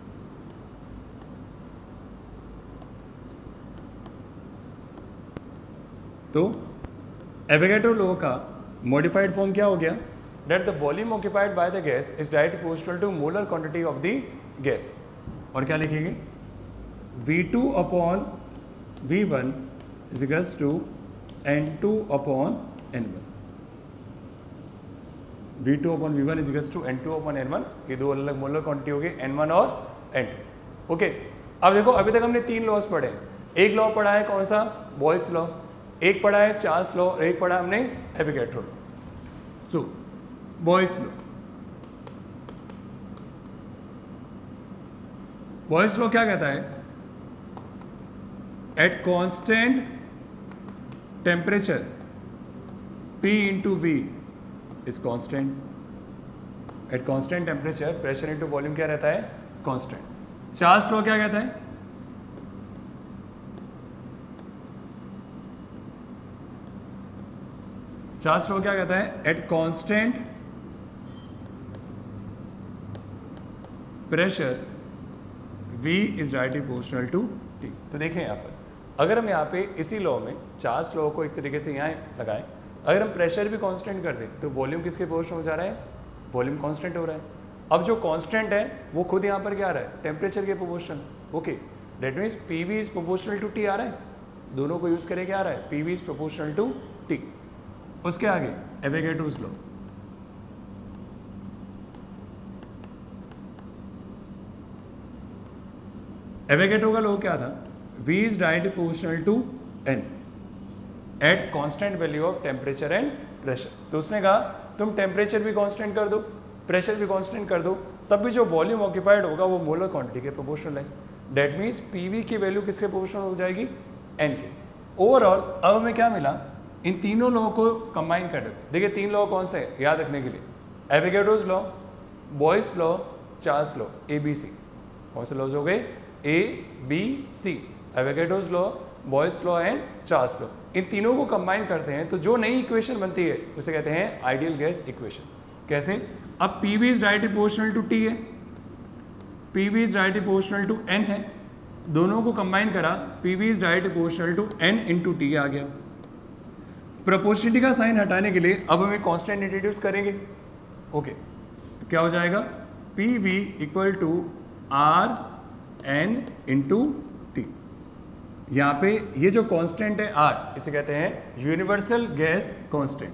तो एवोगैड्रो लॉ का मॉडिफाइड फॉर्म क्या हो गया, that the volume occupied by the gas is directly proportional to molar quantity of the gas. और क्या लिखेंगे, V two upon V one is equals to N two upon N one. V two upon V one is equals to N two upon N one, ये दो अलग मोलर क्वांटिटी हो गई एन वन और एन टू। ओके, अब देखो अभी तक हमने तीन लॉस पढ़े, एक लॉ पढ़ा है कौन सा बॉयल्स लॉ, एक पढ़ा है चार्ल्स लॉ, एक पढ़ा हमने Avogadro law. So Boyle's law, Boyle's law क्या कहता है, at constant temperature P into V is constant, at constant temperature pressure into volume क्या रहता है कांस्टेंट। चार्ल्स लॉ क्या कहता है, चार्ल्स लॉ क्या कहता है, at constant pressure V is directly proportional to T। तो देखें यहाँ पर अगर हम यहाँ पे इसी लॉ में चार्ल्स लॉ को एक तरीके से यहाँ लगाएं, अगर हम प्रेशर भी कांस्टेंट कर दें तो वॉल्यूम किसके प्रोपोर्शनल हो जा रहा है, वॉल्यूम कांस्टेंट हो रहा है। अब जो कांस्टेंट है वो खुद यहाँ पर क्या आ रहा है, टेम्परेचर के proportional. Okay, that means P V is proportional to T आ रहा है, दोनों को यूज करके क्या आ रहा है, P V is proportional to T. उसके आगे एवोगैड्रोस लॉ, एवोगैड्रो का लॉ क्या था, V is directly proportional to N at constant value of temperature and pressure. तो उसने कहा तुम टेम्परेचर भी कांस्टेंट कर दो, प्रेशर भी कांस्टेंट कर दो, तब भी जो वॉल्यूम ऑक्यूपाइड होगा वो मोलर क्वांटिटी के प्रोपोर्शनल है। डेट मीन्स पीवी की वैल्यू किसके प्रोपोर्शनल हो जाएगी, एन के। ओवरऑल अब हमें क्या मिला, इन तीनों लॉ को कंबाइन कर दो। देखिए तीन लॉ कौन से है याद रखने के लिए, Avogadro's law, Boyle's law, Charles law, A B C. कौन से लॉज हो गए, A B C, Avogadro's law, Boyle's law and Charles law. इन तीनों को कंबाइन करते हैं तो जो नई इक्वेशन बनती है उसे कहते हैं आइडियल गैस इक्वेशन। कैसे? अब P V is directly proportional to T है, P V is directly proportional to N है, दोनों को कंबाइन करा, P V is directly proportional to N into T आ गया। प्रोपोर्शनलिटी का साइन हटाने के लिए अब हमें कांस्टेंट इंट्रोड्यूस करेंगे। ओके, तो क्या हो जाएगा? P V equal to R N into T. यहाँ पे ये जो कांस्टेंट है आर, इसे कहते हैं universal gas constant.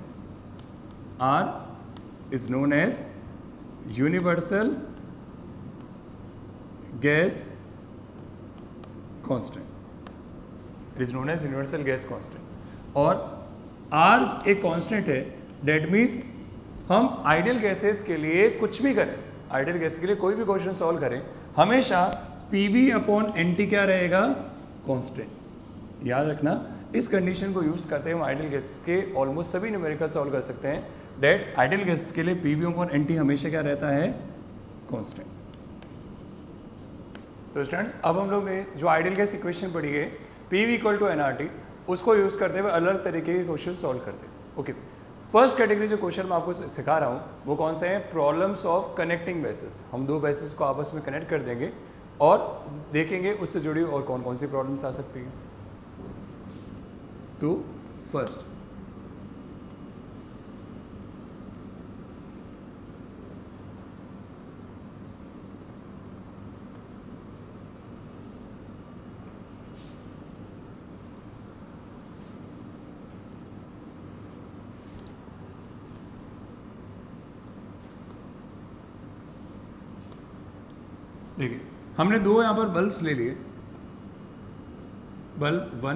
R is known as universal gas constant, it is known as universal gas constant. और आर एक कांस्टेंट है, डेट मीन्स हम आइडियल गैसेस के लिए कुछ भी करें, आइडियल गैस के लिए कोई भी क्वेश्चन सॉल्व करें, हमेशा P V upon N T क्या रहेगा? कांस्टेंट। याद रखना, इस कंडीशन को यूज करते हैं हम आइडियल गैस के ऑलमोस्ट सभी न्यूमेरिकल सॉल्व कर सकते हैं। डेट आइडियल गैस के लिए P V upon N T हमेशा क्या रहता है? कांस्टेंट। तो स्टूडेंट्स, अब हम लोग ने जो आइडियल गैस इक्वेशन पढ़ी है P V equal to N R T, उसको यूज करते हुए अलग तरीके के क्वेश्चन सॉल्व करते हैं। ओके, फर्स्ट कैटेगरी जो क्वेश्चन मैं आपको सिखा रहा हूँ वो कौन से हैं? Problems of connecting basis. हम दो बेसिस को आपस में कनेक्ट कर देंगे और देखेंगे उससे जुड़ी और कौन कौन सी प्रॉब्लम्स आ सकती हैं। तो फर्स्ट, देखिए हमने दो यहाँ पर बल्ब्स ले लिए, बल्ब वन,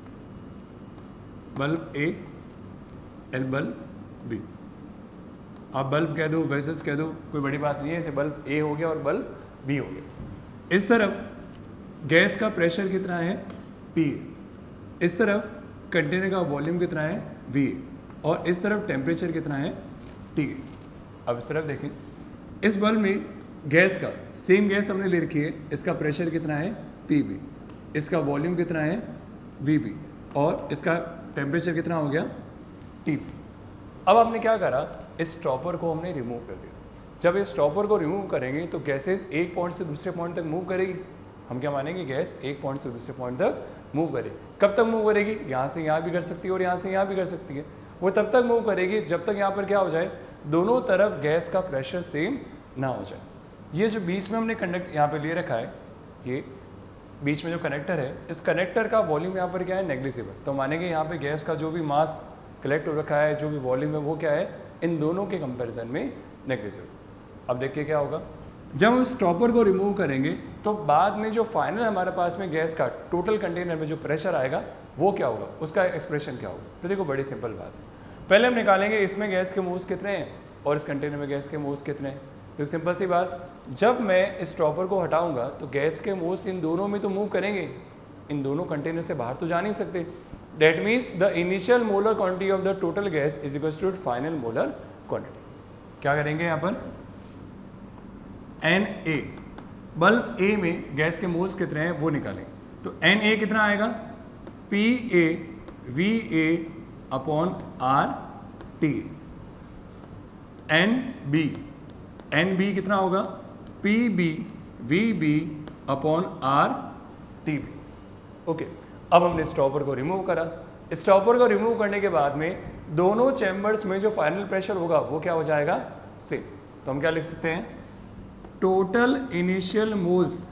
बल्ब ए, एल बल्ब बी। आप बल्ब कह दो, वेसेस कह दो, कोई बड़ी बात नहीं है। जैसे बल्ब ए हो गया और बल्ब बी हो गया। इस तरफ गैस का प्रेशर कितना है? पी। इस तरफ कंटेनर का वॉल्यूम कितना है? वी। और इस तरफ टेम्परेचर कितना है? टी। अब इस तरफ देखें, इस बल्ब में गैस का सेम गैस हमने ले रखी है, इसका प्रेशर कितना है? पी बी, इसका वॉल्यूम कितना है? वी बी, और इसका टेम्परेचर कितना हो गया? T P. अब आपने क्या करा? इस स्टॉपर को हमने रिमूव कर दिया। जब इस स्टॉपर को रिमूव करेंगे तो गैसेस एक पॉइंट से दूसरे पॉइंट तक मूव करेगी। हम क्या मानेंगे? गैस एक पॉइंट से दूसरे पॉइंट तक मूव करेगी। कब तक मूव करेगी? यहाँ से यहाँ भी कर सकती है और यहाँ से यहाँ भी कर सकती है। वो तब तक मूव करेगी जब तक यहाँ पर क्या हो जाए? दोनों तरफ गैस का प्रेशर सेम ना हो जाए। ये जो बीच में हमने कंडक्ट यहाँ पे ले रखा है, ये बीच में जो कनेक्टर है, इस कनेक्टर का वॉल्यूम यहाँ पर क्या है? नेग्लिजिबल। तो मानेंगे यहाँ पे गैस का जो भी मास कलेक्ट हो रखा है, जो भी वॉल्यूम है, वो क्या है? इन दोनों के कंपैरिजन में नेग्लिजिबल। अब देखिए क्या होगा, जब हम स्टॉपर को रिमूव करेंगे तो बाद में जो फाइनल हमारे पास में गैस का टोटल कंटेनर में जो प्रेशर आएगा वो क्या होगा? उसका एक्सप्रेशन क्या होगा? तो देखो बड़ी सिंपल बात है। पहले हम निकालेंगे इसमें गैस के मूव्स कितने हैं और इस कंटेनर में गैस के मूव्स कितने हैं। तो सिंपल सी बात, जब मैं इस स्टॉपर को हटाऊंगा तो गैस के मूव्स इन दोनों में तो मूव करेंगे, इन दोनों कंटेनर से बाहर तो जा नहीं सकते। That means the initial molar quantity of the total gas is equal to final molar quantity. क्या करेंगे यहाँ पर? एन ए, बल्ब ए में गैस के मूव्स कितने हैं वो निकालेंगे। तो एन ए कितना आएगा? P A V A upon R T. N B, N B कितना होगा? P B V B upon R T B. Okay, अब हमने स्टॉपर को रिमूव करा। स्टॉपर को रिमूव करने के बाद में दोनों चैम्बर्स में जो फाइनल प्रेशर होगा वो क्या हो जाएगा? सेम। तो हम क्या लिख सकते हैं? Total initial moles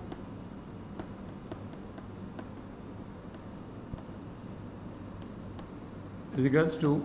is equals to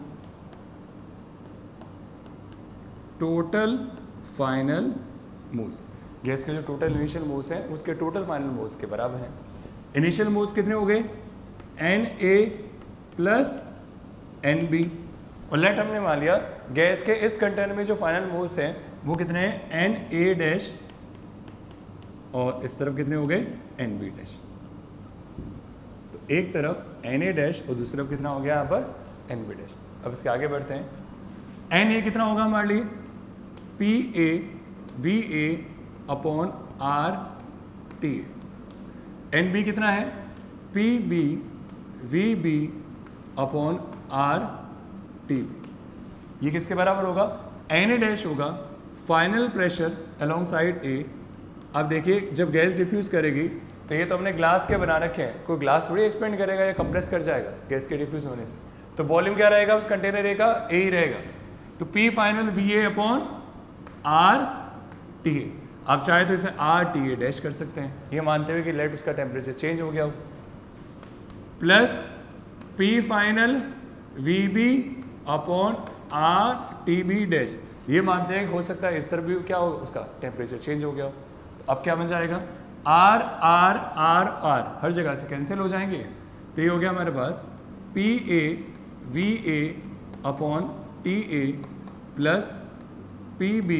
total final moles. Gas के जो टोटल इनिशियल मोल्स हैं उसके टोटल फाइनल मोल्स के बराबर हैं। इनिशियल मोल्स कितने हो गए? N A plus N B. और लेट हमने मान लिया गैस के इस कंटेनर में जो फाइनल मोल्स हैं वो कितने हैं? एन ए डैश, और इस तरफ कितने हो गए? N B dash. तो एक तरफ एन ए डैश और दूसरी तरफ कितना हो गया यहाँ पर? N B dash. अब इसके आगे बढ़ते हैं। एन ए कितना होगा हमारे लिए? P A V A upon R T. N B कितना है? P B V B upon R T B. ये किसके बराबर होगा? एन ए डैश होगा final pressure along side A. अब देखिए जब गैस डिफ्यूज़ करेगी तो ये तो हमने ग्लास के बना रखे हैं, कोई ग्लास थोड़ी एक्सपेंड करेगा या कंप्रेस कर जाएगा गैस के डिफ्यूज़ होने से। तो वॉल्यूम क्या रहेगा उस कंटेनर ए का, ए ही रहेगा। तो P final V A upon R T A. आप चाहे तो इसे आर टी ए डैश कर सकते हैं, ये मानते हुए कि लेट उसका टेम्परेचर चेंज हो गया हो, plus P final V B upon R T B dash. ये मानते हैं कि हो सकता है इस तरफ भी क्या हो, उसका टेम्परेचर चेंज हो गया हो। तो अब क्या बन जाएगा, आर आर आर आर हर जगह से कैंसिल हो जाएंगे। तो ये हो गया हमारे पास P A V A upon T A plus P B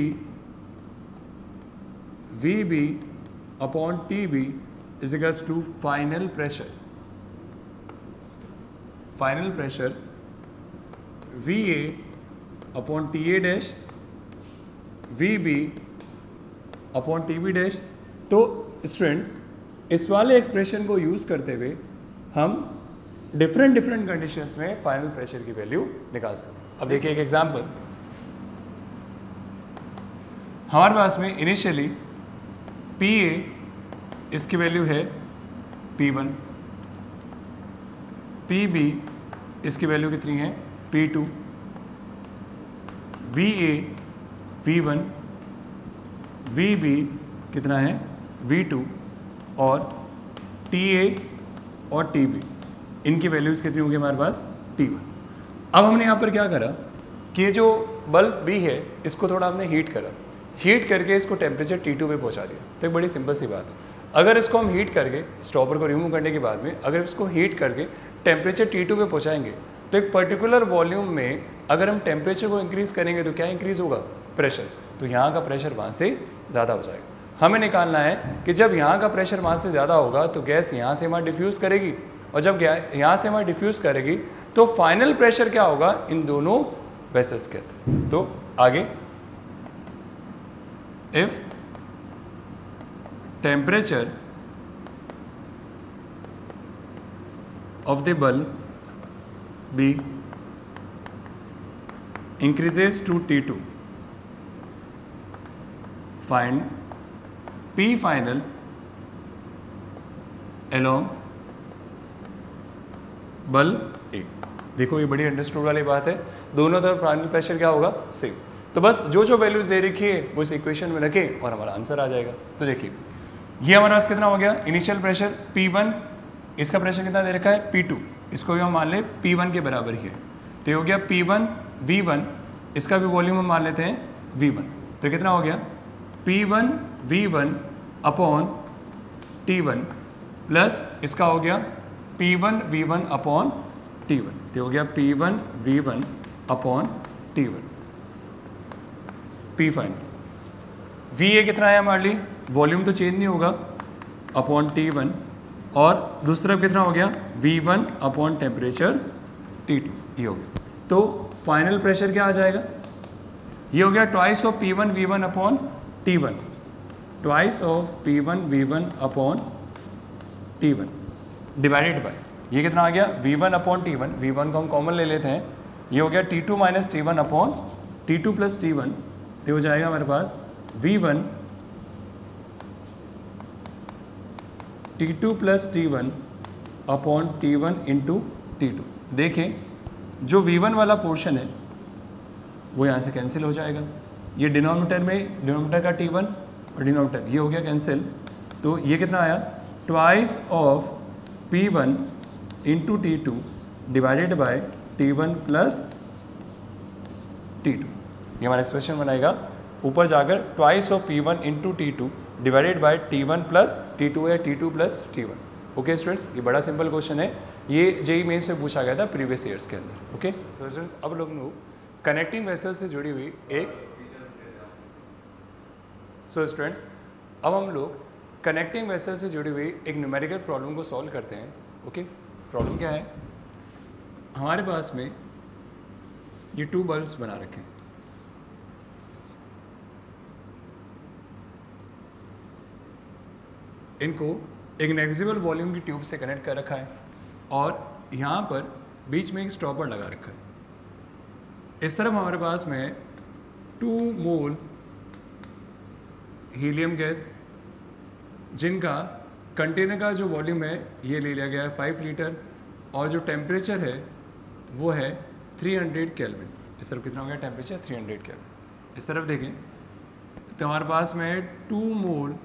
V B upon T B is equals to final pressure. Final pressure V A upon T A dash V B upon T B dash. तो स्टूडेंट्स इस वाले एक्सप्रेशन को यूज़ करते हुए हम डिफरेंट डिफरेंट कंडीशंस में फाइनल प्रेशर की वैल्यू निकाल सकते हैं। अब देखिए एक एग्जांपल, हमारे पास में इनिशियली पी ए इसकी वैल्यू है पी वन, पी बी इसकी वैल्यू कितनी है P two, V A V one, V B कितना है वी टू और टी ए और टी बी इनकी वैल्यूज़ कितनी होगी हमारे पास टी वन। अब हमने यहाँ पर क्या करा कि जो बल्ब बी है इसको थोड़ा हमने हीट करा, हीट करके इसको टेम्परेचर टी टू पे पहुँचा दिया। तो एक बड़ी सिंपल सी बात है, अगर इसको हम हीट करके स्टॉपर को रिमूव करने के बाद में अगर इसको हीट करके टेम्परेचर टी टू पे पहुँचाएंगे तो एक पर्टिकुलर वॉल्यूम में अगर हम टेम्परेचर को इंक्रीज़ करेंगे तो क्या इंक्रीज़ होगा, प्रेशर। तो यहाँ का प्रेशर वहाँ से ज़्यादा हो जाएगा। हमें निकालना है कि जब यहाँ का प्रेशर वहाँ से ज़्यादा होगा तो गैस यहाँ से वहाँ डिफ्यूज़ करेगी, और जब यहाँ से वहाँ डिफ्यूज़ करेगी तो फाइनल प्रेशर क्या होगा इन दोनों वेसल्स के अंदर। तो आगे, if temperature of the bulb B increases to T two, find P final along bulb A। देखो ये बड़ी अंडरस्टूड वाली बात है, दोनों तरफ फाइनल प्रेशर क्या होगा सेम। तो बस जो जो वैल्यूज दे रखी है वो इस इक्वेशन में रखें और हमारा आंसर आ जाएगा। तो देखिए ये हमारे पास कितना हो गया, इनिशियल प्रेशर P वन, इसका प्रेशर कितना दे रखा है P टू, इसको भी हम मान ले P वन के बराबर ही है। तो ये हो गया P वन V वन, इसका भी वॉल्यूम हम मान लेते हैं V वन। तो कितना हो गया P one V one upon T one plus इसका हो गया P one V one upon T one. तो हो गया P one V one upon T one. P final V A कितना है हमारे लिए, वॉल्यूम तो चेंज नहीं होगा, अपॉन T वन, और दूसरा कितना हो गया V one upon temperature T two, ये हो गया। तो फाइनल प्रेशर क्या आ जाएगा, ये हो गया twice of P one V one upon T one, twice of P one V one upon T one divided by, ये कितना आ गया V one upon T one, V one को हम कॉमन ले लेते हैं, ये हो गया T two minus T one upon T two plus T one. तो हो जाएगा हमारे पास V one T two plus T one upon T one into T two. देखें जो V वन वाला पोर्शन है वो यहाँ से कैंसिल हो जाएगा, ये डिनोमिनेटर में डिनोमिनेटर का T वन और डिनोमिनेटर ये हो गया कैंसिल। तो ये कितना आया twice of P one into T two divided by T one plus T two. ये हमारा एक्सप्रेशन बनाएगा ऊपर जाकर twice of P one into T two divided by T one plus T two या T two plus T one. Okay students, ये बड़ा सिंपल क्वेश्चन है, ये जेईई मेंस से पूछा गया था प्रीवियस ईयर्स के अंदर। ओके तो स्टूडेंट्स अब लोग कनेक्टिंग वेसल से जुड़ी हुई एक सो स्टूडेंट्स अब हम लोग कनेक्टिंग वेसल से जुड़ी हुई एक न्यूमेरिकल प्रॉब्लम को सॉल्व करते हैं। ओके प्रॉब्लम क्या है, हमारे पास में ये टू बल्ब्स बना रखे हैं, इनको एक नेग्लिजिबल वॉल्यूम की ट्यूब से कनेक्ट कर रखा है और यहाँ पर बीच में एक स्टॉपर लगा रखा है। इस तरफ हमारे पास में टू मोल हीलियम गैस जिनका कंटेनर का जो वॉल्यूम है ये ले लिया गया है फाइव लीटर और जो टेम्परेचर है वो है थ्री हंड्रेड केल्विन। इस तरफ कितना हो गया टेम्परेचर थ्री हंड्रेड केल्विन। इस तरफ देखें तो हमारे पास में है two mole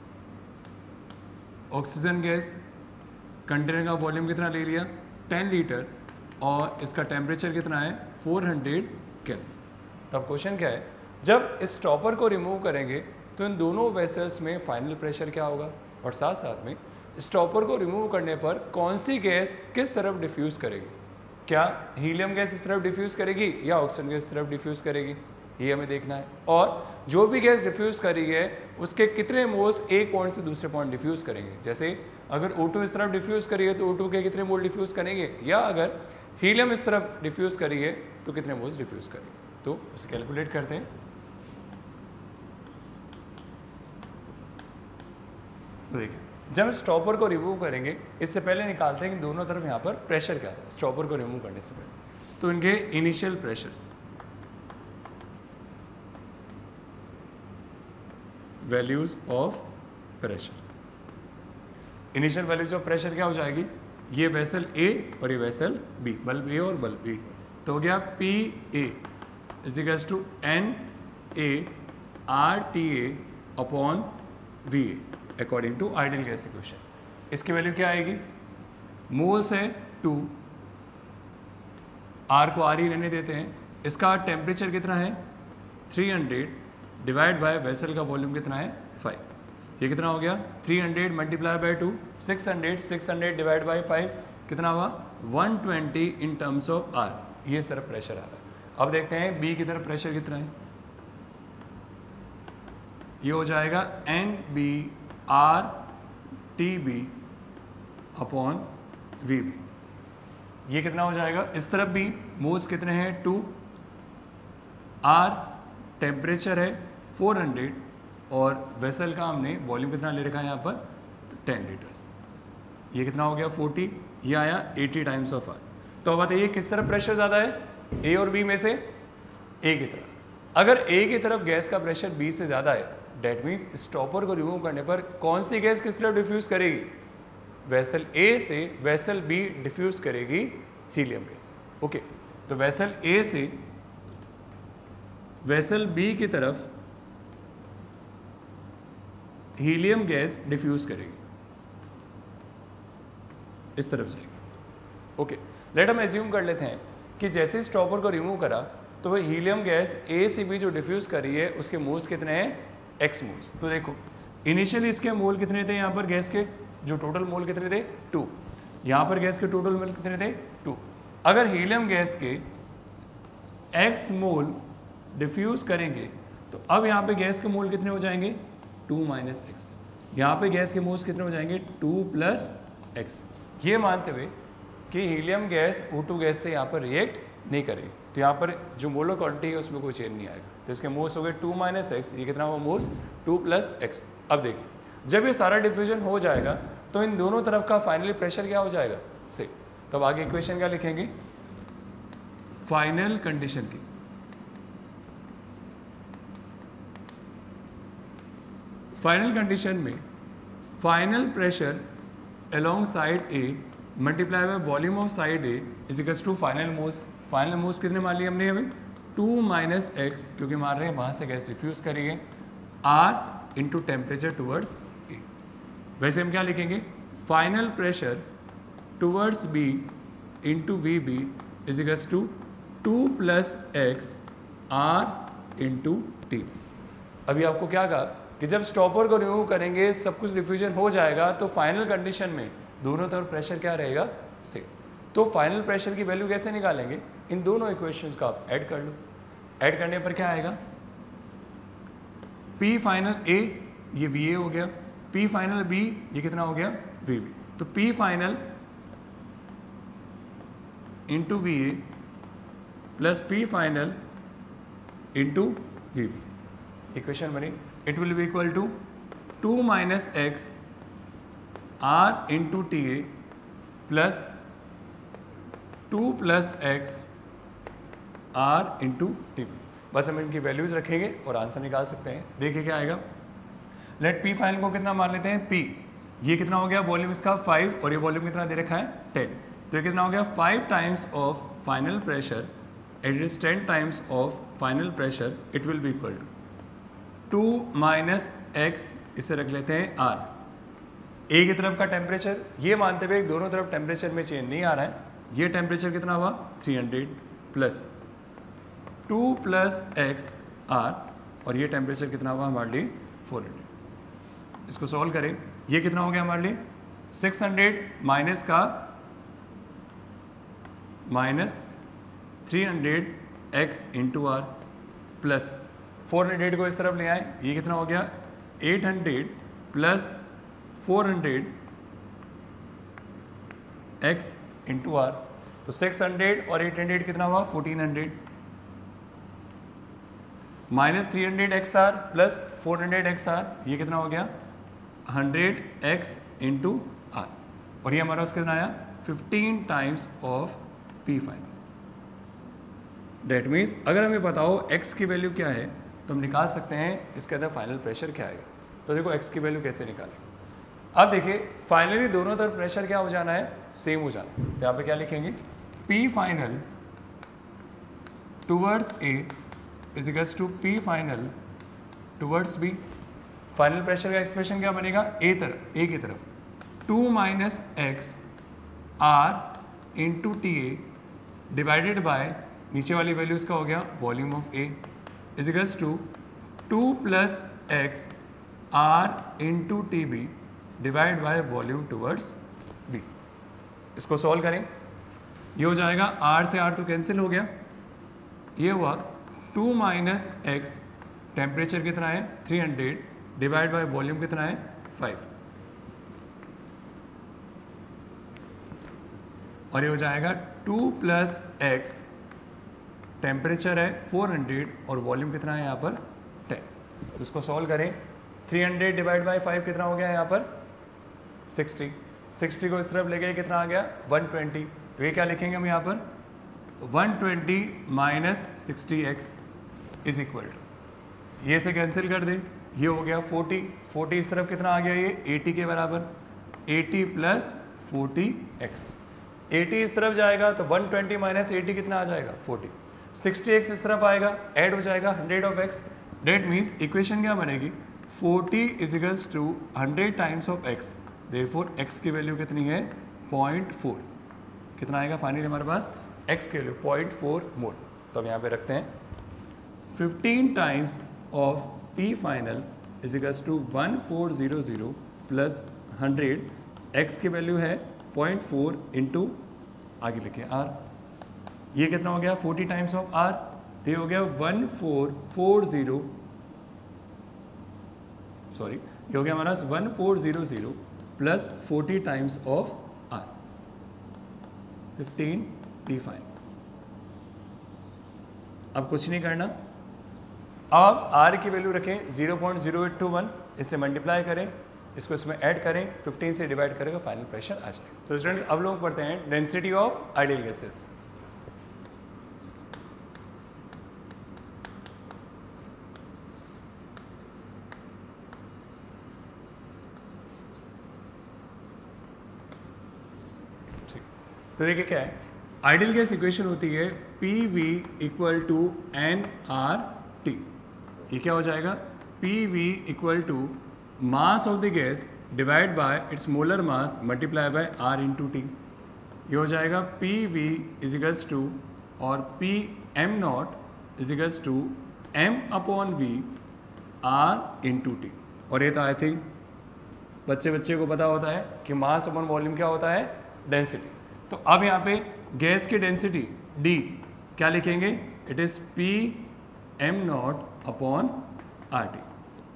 oxygen gas, container का वॉल्यूम कितना ले लिया टेन लीटर और इसका टेम्परेचर कितना है फोर हंड्रेड केल्विन। तो अब क्वेश्चन क्या है, जब इस स्टॉपर को रिमूव करेंगे तो इन दोनों वेसल्स में फाइनल प्रेशर क्या होगा और साथ साथ में स्टॉपर को रिमूव करने पर कौन सी गैस किस तरफ डिफ्यूज़ करेगी। क्या हीलियम गैस इस तरफ डिफ्यूज़ करेगी या ऑक्सीजन गैस इस तरफ डिफ्यूज़ करेगी, ये हमें देखना है। और जो भी गैस डिफ्यूज़ करी है उसके कितने मोल्स एक पॉइंट से दूसरे पॉइंट डिफ्यूज़ करेंगे। जैसे अगर ओ टू इस तरफ डिफ्यूज़ करी है तो ओ टू के कितने मोल डिफ्यूज़ करेंगे, या अगर हीलियम इस तरफ डिफ्यूज़ करी है तो कितने मोल्स डिफ्यूज़ करेंगे। तो उसे कैलकुलेट करते हैं। तो देखिए जब स्टॉपर को रिमूव करेंगे इससे पहले निकालते हैं कि दोनों तरफ यहाँ पर प्रेशर क्या था स्टॉपर को रिमूव करने से पहले। तो इनके initial pressures, values of pressure, initial values of pressure क्या हो जाएगी, ये वेसल ए और ये वेसल बी, बल्ब ए और बल्ब बी। तो हो गया P A is equals to N A R T A upon V A according to ideal gas equation. इसकी वैल्यू क्या आएगी, मोल्स है टू, आर को आर ही रहने देते हैं, इसका टेम्परेचर कितना है three hundred divide by vessel का वॉल्यूम कितना है फाइव। ये कितना हो गया three hundred multiply by two, six hundred, six hundred divide by five कितना हुआ one twenty in terms of R. ये सिर्फ प्रेशर आ रहा है। अब देखते हैं बी की तरफ प्रेशर कितना है, ये हो जाएगा N B R T B upon V B. ये कितना हो जाएगा, इस तरफ भी मोल्स कितने हैं टू, आर टेम्परेचर है फोर हंड्रेड और वेसल का हमने वॉल्यूम कितना ले रखा है यहाँ पर टेन लीटर्स। ये कितना हो गया फोर्टी, ये आया एटी टाइम्स ऑफ आर। तो अब बताइए किस तरफ प्रेशर ज़्यादा है, ए और बी में से ए की तरफ। अगर ए की तरफ गैस का प्रेशर बी से ज़्यादा है डेट मीन्स स्टॉपर को रिमूव करने पर कौन सी गैस किस तरफ डिफ्यूज़ करेगी, वेसल ए से वेसल बी डिफ्यूज़ करेगी हीलियम गैस। ओके, तो वेसल ए से वेसल बी की तरफ हीलियम गैस डिफ्यूज़ करेगी, इस तरफ जाएगी। ओके, लेट हम एज्यूम कर लेते हैं कि जैसे स्टॉपर को रिमूव करा तो वह हीलियम गैस ए से बी जो डिफ्यूज़ करी है उसके मोल्स कितने हैं एक्स मोल्स। तो देखो इनिशियली इसके मोल कितने थे, यहाँ पर गैस के जो टोटल मोल कितने थे टू, यहाँ पर गैस के टोटल मोल कितने थे टू। अगर हीलियम गैस के एक्स मोल डिफ्यूज़ करेंगे तो अब यहाँ पे गैस के मोल कितने हो जाएंगे टू माइनस एक्स, यहाँ पे गैस के मोल्स कितने हो जाएंगे टू प्लस एक्स। ये मानते हुए कि helium gas O two gas से यहाँ पर रिएक्ट नहीं करेगी तो यहाँ पर जो मोलर क्वांटिटी है उसमें कोई चेंज नहीं आएगा। तो इसके मोल्स हो गए टू माइनस एक्स, ये कितना हुआ मोल्स टू प्लस एक्स। अब देखिए जब ये सारा डिफ्यूजन हो जाएगा तो इन दोनों तरफ का फाइनली प्रेशर क्या हो जाएगा से। तो अब आगे इक्वेशन क्या लिखेंगे, फाइनल कंडीशन की फाइनल कंडीशन में final pressure along side A multiply by volume of side A is equals to final moles. Final moles कितने मान लिए हमने हमें टू माइनस एक्स, क्योंकि मान रहे हैं वहाँ से गैस डिफ्यूज़ करेंगे, R into temperature towards A. वैसे हम क्या लिखेंगे, final pressure towards B into V B is equals to two plus X R into T. अभी आपको क्या कहा कि जब स्टॉपर को रिमूव करेंगे सब कुछ डिफ्यूजन हो जाएगा तो फाइनल कंडीशन में दोनों तरफ प्रेशर क्या रहेगा सेम। तो फाइनल प्रेशर की वैल्यू कैसे निकालेंगे, इन दोनों इक्वेशंस को आप ऐड कर लो। ऐड करने पर क्या आएगा, P फाइनल A ये V A हो गया, P फाइनल B ये कितना हो गया V B। तो P final into V A plus P final into V B equation बनी। It will be equal to two minus X R into T A plus two plus X R into T B. बस हम इनकी वैल्यूज़ रखेंगे और आंसर निकाल सकते हैं। देखिए क्या आएगा, लेट पी फाइनल को कितना मान लेते हैं, पी ये कितना हो गया, वॉल्यूम इसका फाइव और ये वॉल्यूम कितना दे रखा है, टेन। तो ये कितना हो गया, five times of final pressure and it is ten times of final pressure, it will be equal to two minus X, इसे रख लेते हैं आर। ए की तरफ का टेम्परेचर, ये मानते हुए दोनों तरफ टेम्परेचर में चेंज नहीं आ रहा है, ये टेम्परेचर कितना हुआ three hundred plus two plus X R, और ये टेम्परेचर कितना हुआ हमारे लिए फोर हंड्रेड। इसको सॉल्व करें, ये कितना हो गया हमारे लिए सिक्स हंड्रेड माइनस का minus three hundred X into R plus four hundred को इस तरफ ले आए, ये कितना हो गया eight hundred plus four hundred X into R. तो सिक्स हंड्रेड और एट हंड्रेड कितना हुआ fourteen hundred minus three hundred X R plus four hundred X R, ये कितना हो गया हंड्रेड एक्स इंटू आर, और ये हमारा उसके कितना आया fifteen times of P final. That means अगर हमें बताओ x की वैल्यू क्या है तो हम निकाल सकते हैं इसके अंदर फाइनल प्रेशर क्या आएगा। तो देखो x की वैल्यू कैसे निकालें। अब देखिए फाइनली दोनों तरफ प्रेशर क्या हो जाना है, सेम हो जाना है। तो यहाँ पे क्या लिखेंगे, P final towards A is equals to P final towards B। Final pressure का एक्सप्रेशन क्या बनेगा, A तरफ A की तरफ two minus X R into T A divided by नीचे वाली वैल्यूज का हो गया volume of A is equals to two plus X R into T B divide by volume towards B। इसको सॉल्व करें, ये हो जाएगा R से R तो कैंसिल हो गया, ये हुआ टू माइनस एक्स टेम्परेचर कितना है three hundred divide by volume कितना है फाइव, और ये हो जाएगा टू प्लस एक्स टेम्परेचर है फोर हंड्रेड और वॉल्यूम कितना है यहाँ पर टेन। तो इसको सॉल्व करें, three hundred divide by five कितना हो गया यहाँ पर सिक्सटी, सिक्सटी को इस तरफ ले गए कितना आ गया वन ट्वेंटी। तो ये क्या लिखेंगे हम यहाँ पर one twenty minus sixty X is equal to, ये से कैंसिल कर दें, ये हो गया फोर्टी, फोर्टी इस तरफ कितना आ गया ये एटी के बराबर, eighty plus forty X, eighty इस तरफ जाएगा तो वन ट्वेंटी माइनस एटी कितना आ जाएगा फोर्टी, सिक्सटी एक्स इस तरफ आएगा ऐड हो जाएगा hundred of X. That means equation क्या बनेगी, forty is equals to hundred times of X, therefore X की वैल्यू कितनी है पॉइंट फोर, कितना आएगा फाइनली हमारे पास एक्स की वैल्यू पॉइंट फोर मोल। तो हम यहाँ पे रखते हैं fifteen times of P final is equals to one four zero zero plus hundred, X की वैल्यू है पॉइंट फोर इंटू आगे लिखे आर, ये कितना हो गया फोर्टी टाइम्स ऑफ आर, तो ये हो गया one four four zero sorry ये हो गया हमारा one four zero zero plus forty times of R, fifteen P five. अब कुछ नहीं करना, अब आर की वैल्यू रखें zero point zero eight two one, इससे मल्टीप्लाई करें, इसको इसमें ऐड करें, फिफ्टीन से डिवाइड करेगा फाइनल प्रेशर आ जाएगा। तो स्टूडेंट्स अब लोग पढ़ते हैं डेंसिटी ऑफ आइडियल गैसेस। तो देखिए क्या है, आइडियल गैस इक्वेशन होती है P V equal to N R T. ये क्या हो जाएगा, P V equal to mass of the gas divide by its molar mass multiply by R into T. ये हो जाएगा P V is equals to और P M naught is equals to M upon V R into T. और ये तो आई थिंक बच्चे बच्चे को पता होता है कि मास अपॉन वॉल्यूम क्या होता है, डेंसिटी। तो अब यहाँ पे गैस की डेंसिटी D क्या लिखेंगे, it is P m naught upon R T,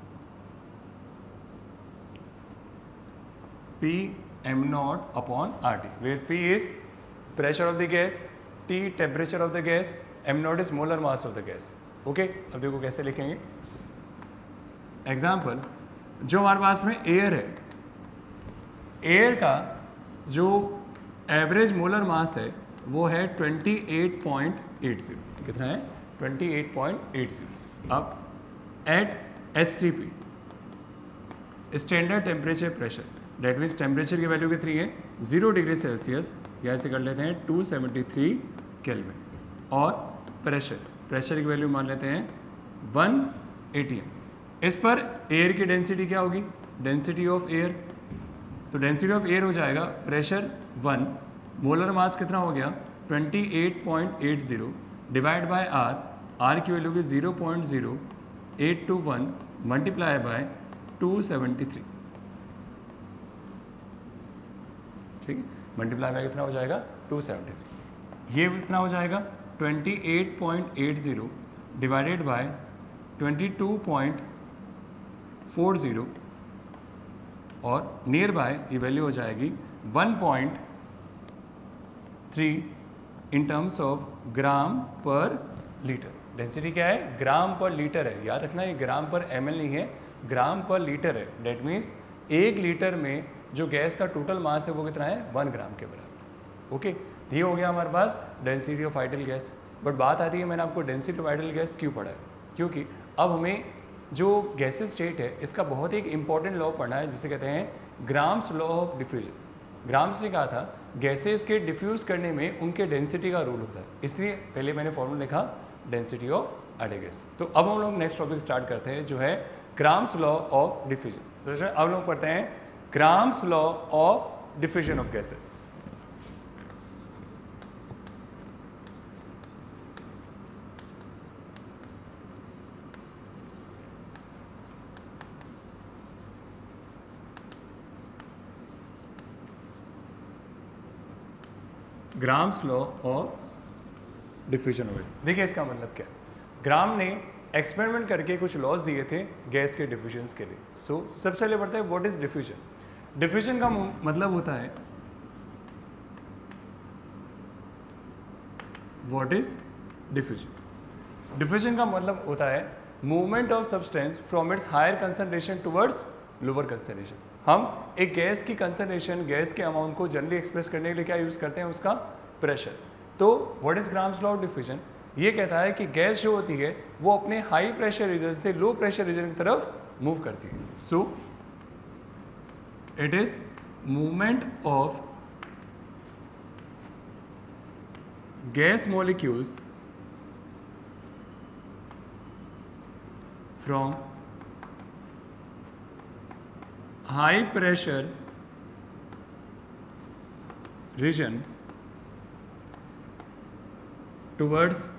P m naught upon R T, where P is pressure of the gas, T temperature of the gas, m naught is molar mass of the gas. Okay, अब देखो कैसे लिखेंगे। एग्जाम्पल, जो हमारे पास में एयर है, एयर का जो एवरेज मोलर मास है वो है twenty eight point eight zero, कितना है twenty eight point eight zero. अब at S T P standard temperature pressure, that means temperature की वैल्यू कितनी है, जीरो डिग्री सेल्सियस, या ऐसे कर लेते हैं टू सेवेंटी थ्री केल्विन, और प्रेशर प्रेशर की वैल्यू मान लेते हैं वन एटी एम। इस पर एयर की डेंसिटी क्या होगी, डेंसिटी ऑफ एयर, तो डेंसिटी ऑफ एयर हो जाएगा प्रेशर वन, मोलर मास कितना हो गया twenty eight point eight zero divide by R, R की वैल्यू की zero point zero eight two one multiply by two seventy three, ठीक है, मल्टीप्लाई बाय कितना हो जाएगा टू सेवेंटी थ्री, ये कितना हो जाएगा twenty eight point eight zero divided by twenty two point four zero, और नियर बाय ये वैल्यू हो जाएगी one point three in terms of gram per litre. Density क्या है, ग्राम पर लीटर है, याद रखना ये ग्राम पर एम एल नहीं है, ग्राम पर लीटर है। डेट मीन्स एक लीटर में जो गैस का टोटल मास है वो कितना है, वन ग्राम के बराबर। ओके, ये हो गया हमारे पास density of ideal gas. But बात आती है, मैंने आपको डेंसिटी ऑफ आइडियल गैस क्यों पढ़ा है, क्योंकि अब हमें जो गैसेस स्टेट है इसका बहुत ही एक इंपॉर्टेंट लॉ पढ़ना है, जिसे कहते हैं Graham's law of diffusion. Graham's ने कहा था गैसेस के डिफ्यूज करने में उनके डेंसिटी का रोल होता है, इसलिए पहले मैंने फॉर्मूला लिखा डेंसिटी ऑफ आइडियल गैस। तो अब हम लोग नेक्स्ट टॉपिक स्टार्ट करते हैं जो है ग्राम्स लॉ ऑफ डिफ्यूजन। तो अब लोग पढ़ते हैं Graham's law of diffusion of gases. Graham's law of diffusion of, देखिए इसका मतलब क्या है। ग्राम ने एक्सपेरिमेंट करके कुछ लॉज दिए थे गैस के डिफ्यूजन के लिए। सो so, सबसे पहले पढ़ते हैं व्हाट इज डिफ्यूजन। डिफ्यूजन का मतलब होता है, व्हाट इज डिफ्यूजन, डिफ्यूजन का मतलब होता है movement of substance from its higher concentration towards lower concentration. हम एक गैस की कंसंट्रेशन, गैस के अमाउंट को जनरली एक्सप्रेस करने के लिए क्या यूज करते हैं, उसका प्रेशर। तो what is Graham's law of diffusion, ये कहता है कि गैस जो होती है वो अपने हाई प्रेशर रीजन से लो प्रेशर रीजन की तरफ मूव करती है। So it is movement of gas molecules from high pressure region towards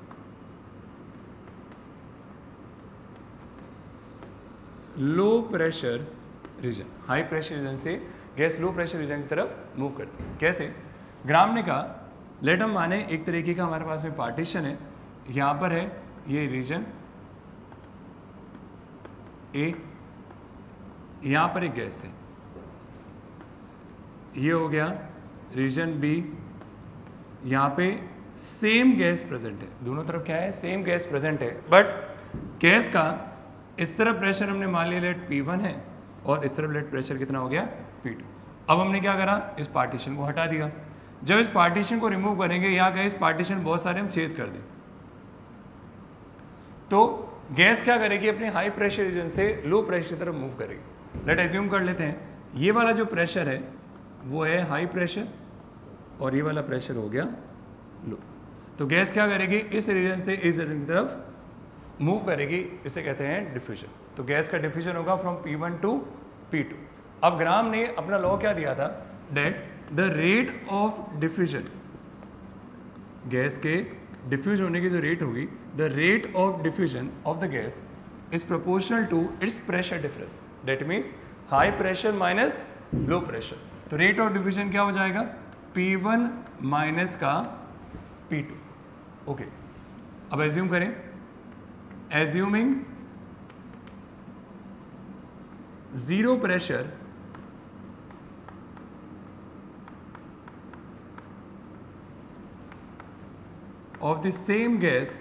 low pressure region. High pressure region से गैस लो प्रेशर रीजन की तरफ मूव करती है। कैसे, ग्राम ने कहा लेट हम माने एक तरीके का हमारे पास में पार्टीशन है, यहाँ पर है ये रीजन ए, यहाँ पर एक गैस है, ये हो गया रीजन बी, यहाँ पे सेम गैस प्रेजेंट है, दोनों तरफ क्या है, सेम गैस प्रेजेंट है, बट गैस का इस तरफ प्रेशर हमने मान लिया लेट पी वन है और इस तरफ लेट प्रेशर कितना हो गया पी टू। अब हमने क्या करा, इस पार्टीशन को हटा दिया। जब इस पार्टीशन को रिमूव करेंगे, यहाँ का इस पार्टीशन बहुत सारे हम छेद कर दें, तो गैस क्या करेगी, अपने हाई प्रेशर रीजन से लो प्रेशर की तरफ मूव करेगी। लेट एज्यूम कर लेते हैं ये वाला जो प्रेशर है वो है हाई प्रेशर और ये वाला प्रेशर हो गया लो। तो गैस क्या करेगी, इस रीजन से इस रीजन की तरफ मूव करेगी, इसे कहते हैं डिफ्यूजन। तो गैस का डिफ्यूजन होगा from P one to P two. अब ग्राम ने अपना लॉ क्या दिया था, that the rate of diffusion, gas के डिफ्यूज होने की जो रेट होगी, the rate of diffusion of the gas is proportional to its pressure difference. That means high pressure minus low pressure. तो रेट ऑफ डिफ्यूजन क्या हो जाएगा, पी वन माइनस का पी टू। ओके, अब एज्यूम करें, assuming zero pressure of the same gas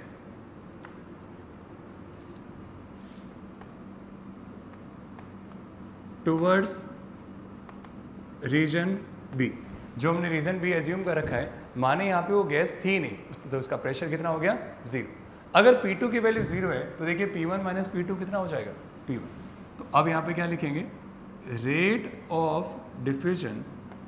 towards region B। जो हमने रीजन बी एज्यूम कर रखा है, माने यहाँ पे वो गैस थी नहीं, तो उसका प्रेशर कितना हो गया जीरो। अगर पी टू की वैल्यू जीरो है तो देखिए P one minus P two कितना हो जाएगा, पी वन। तो अब यहाँ पे क्या लिखेंगे, rate of diffusion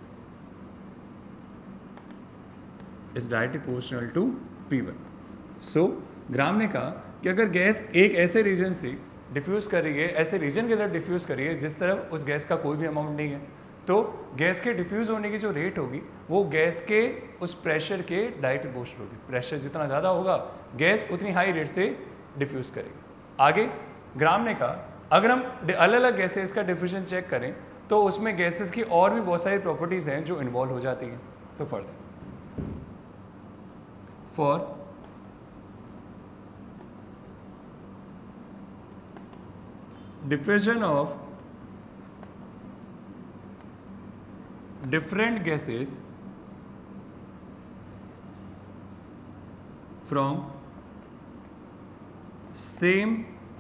is directly proportional to P one. So Graham ने कहा कि अगर गैस एक ऐसे रीजन से डिफ्यूज़ कर रही है, ऐसे रीजन के तरफ डिफ्यूज़ कर रही है जिस तरफ उस गैस का कोई भी अमाउंट नहीं है, तो गैस के डिफ्यूज़ होने की जो रेट होगी वो गैस के उस प्रेशर के डायरेक्ट प्रोपोर्शनल होगी। प्रेशर जितना ज़्यादा होगा गैस उतनी हाई रेट से डिफ्यूज़ करेगी। आगे ग्राम ने कहा अगर हम अलग अलग गैसेस का डिफ्यूजन चेक करें तो उसमें गैसेस की और भी बहुत सारी प्रॉपर्टीज़ हैं जो इन्वॉल्व हो जाती हैं। तो further for diffusion of different gases from same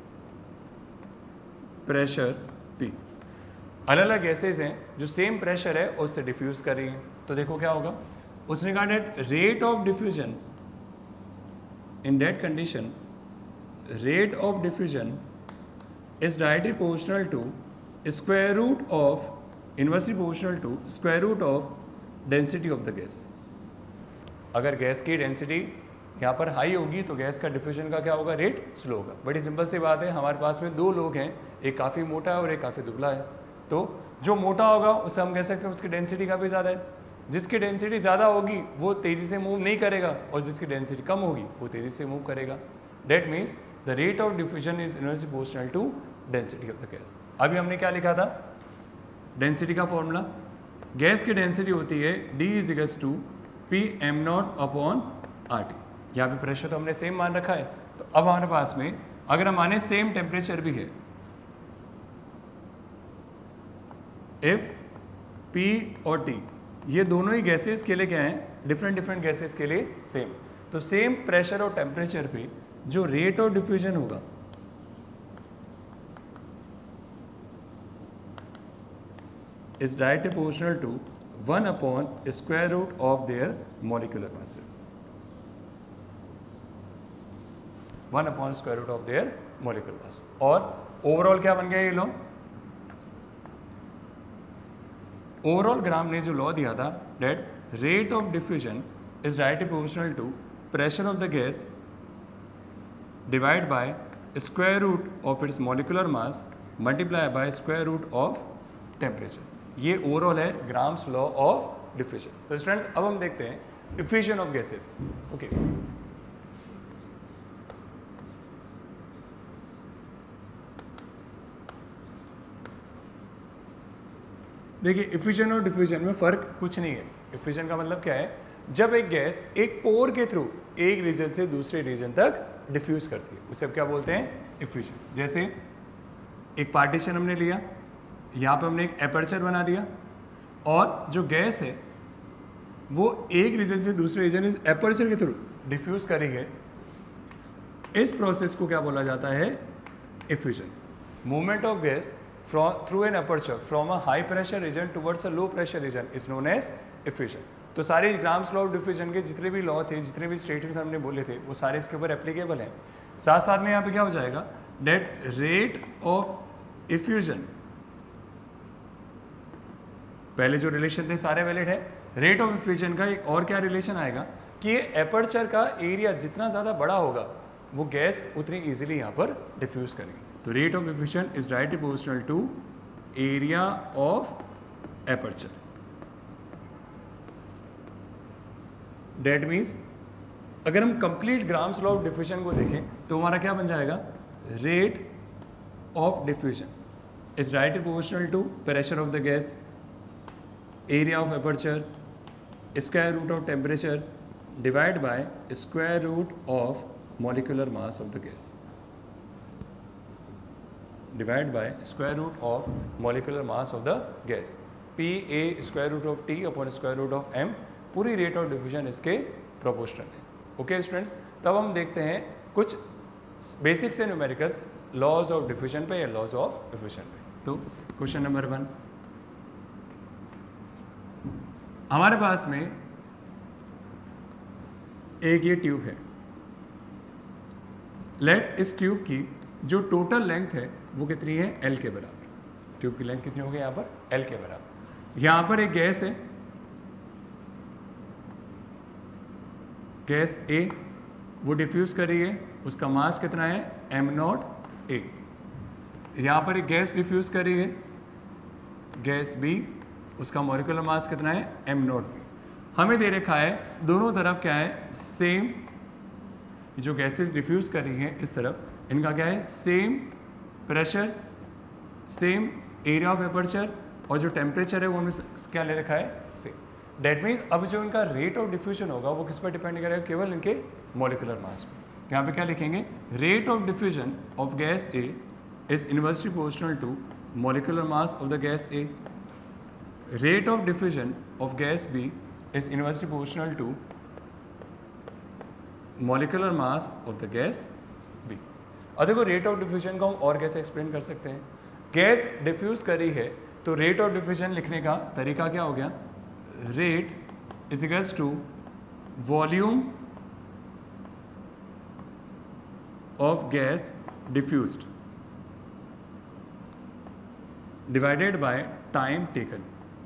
pressure P। अलग अलग गैसेस हैं जो सेम प्रेशर है उससे डिफ्यूज कर रही हैं। तो देखो क्या होगा, उसने कहा that rate of diffusion in that condition, rate of diffusion is directly proportional to square root of inversely proportional to square root of density of the gas। अगर गैस की डेंसिटी यहाँ पर हाई होगी तो गैस का डिफ्यूजन का क्या होगा, रेट स्लो होगा। बड़ी सिंपल सी बात है, हमारे पास में दो लोग हैं, एक काफ़ी मोटा है और एक काफ़ी दुबला है। तो जो मोटा होगा उसे हम कह सकते हैं उसकी डेंसिटी काफ़ी ज़्यादा है, जिसकी डेंसिटी ज़्यादा होगी वो तेज़ी से मूव नहीं करेगा और जिसकी डेंसिटी कम होगी वो तेज़ी से मूव करेगा। That means the rate of diffusion is inversely proportional to density of the gas. अभी हमने क्या लिखा था, डेंसिटी का फॉर्मूला, गैस की डेंसिटी होती है D is equals to P M naught upon R T. यहाँ पे प्रेशर तो हमने सेम मान रखा है, तो अब हमारे पास में अगर हम माने सेम टेम्परेचर भी है, इफ P और T ये दोनों ही गैसेस के लिए क्या है, डिफरेंट डिफरेंट गैसेस के लिए सेम, तो सेम प्रेशर और टेम्परेचर पे जो रेट ऑफ डिफ्यूजन होगा is directly proportional to one upon square root of their molecular masses, one upon square root of their molecular mass। और ओवरऑल क्या बन गया ये लॉ, ओवरऑल ग्राम ने जो लॉ दिया था that rate of diffusion is directly proportional to pressure of the gas divided by square root of its molecular mass multiplied by square root of temperature। ये ओवरऑल है ग्राम्स लॉ ऑफ डिफ्यूजन। तो स्टूडेंट्स अब हम देखते हैं डिफ्यूजन ऑफ गैसेस। ओके, देखिए इफ्यूजन और डिफ्यूजन में फर्क कुछ नहीं है। इफ्यूजन का मतलब क्या है, जब एक गैस एक पोर के थ्रू एक रीजन से दूसरे रीजन तक डिफ्यूज करती है, उसे अब क्या बोलते हैं, इफ्यूजन। जैसे एक पार्टीशन हमने लिया, यहाँ पे हमने एक एपर्चर बना दिया और जो गैस है वो एक रीजन से दूसरे रीजन इस एपर्चर के थ्रू डिफ्यूज करी है, इस प्रोसेस को क्या बोला जाता है, effusion. Movement of gas from through an aperture from a high pressure region towards a low pressure region is known as effusion. तो सारे ग्राम्स लॉ ऑफ डिफ्यूजन के जितने भी लॉ थे, जितने भी स्टेटमेंट्स हमने बोले थे, वो सारे इसके ऊपर एप्लीकेबल हैं। साथ साथ में यहाँ पे क्या हो जाएगा, डेट रेट ऑफ इफ्यूजन, पहले जो रिलेशन थे सारे वैलिड है, रेट ऑफ इफ्यूजन का एक और क्या रिलेशन आएगा कि एपर्चर का एरिया जितना ज़्यादा बड़ा होगा वो गैस उतनी इजीली यहाँ पर डिफ्यूज करेगी। तो rate of effusion is directly proportional to area of aperture. That means अगर हम complete Graham's law of diffusion को देखें तो हमारा क्या बन जाएगा, rate of diffusion is directly proportional to pressure of the gas, area of aperture, square root of temperature divided by square root of molecular mass of the gas, divided by square root of molecular mass of the gas, P A square root of T upon square root of M, पूरी rate of diffusion इसके proportional है। ओके स्टूडेंट्स, तब हम देखते हैं कुछ बेसिक से न्यूमेरिकल्स लॉज ऑफ डिफ्यूजन पे या लॉज ऑफ डिफ्यूजन पे। तो क्वेश्चन नंबर वन, हमारे पास में एक ये ट्यूब है, लेट इस ट्यूब की जो टोटल लेंथ है वो कितनी है, एल के बराबर। ट्यूब की लेंथ कितनी होगी यहाँ पर, एल के बराबर। यहाँ पर एक गैस है, गैस ए, वो डिफ्यूज कर रही है, उसका मास कितना है, एम नॉट ए। यहाँ पर एक गैस डिफ्यूज कर रही है, गैस बी, उसका मॉलिक्यूलर मास कितना है, एम नॉट बी। हमें दे रखा है दोनों तरफ क्या है, सेम, जो गैसेस डिफ्यूज कर रही हैं इस तरफ, इनका क्या है, same pressure, same area of aperture, और जो टेम्परेचर है वो हमें क्या ले रखा है, सेम। डेट मीन्स अब जो इनका रेट ऑफ डिफ्यूजन होगा वो किस पर डिपेंड करेगा, केवल इनके मॉलिक्यूलर मास पर। यहाँ पे क्या लिखेंगे, rate of diffusion of gas A is inversely proportional to molecular mass of the gas A. Rate of diffusion of gas B is inversely proportional to molecular mass of the gas B. और देखो रेट ऑफ डिफ्यूजन को हम और कैसे एक्सप्लेन कर सकते हैं, गैस डिफ्यूज करी है तो रेट ऑफ डिफ्यूजन लिखने का तरीका क्या हो गया, rate is equals to volume of gas diffused divided by time taken.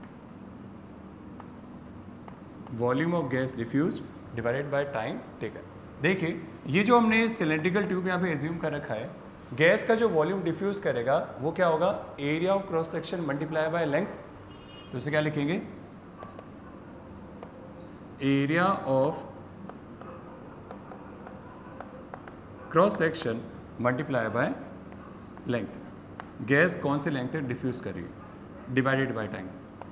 Volume of gas diffused divided by time taken. देखिए ये जो हमने सिलेंड्रिकल ट्यूब यहाँ पे एज्यूम कर रखा है, गैस का जो वॉल्यूम डिफ्यूज करेगा वो क्या होगा, area of cross section multiply by length. तो इसे क्या लिखेंगे, area of cross section multiply by length. Gas कौन सी लेंथ है डिफ्यूज करिए, डिवाइडेड बाय टाइम।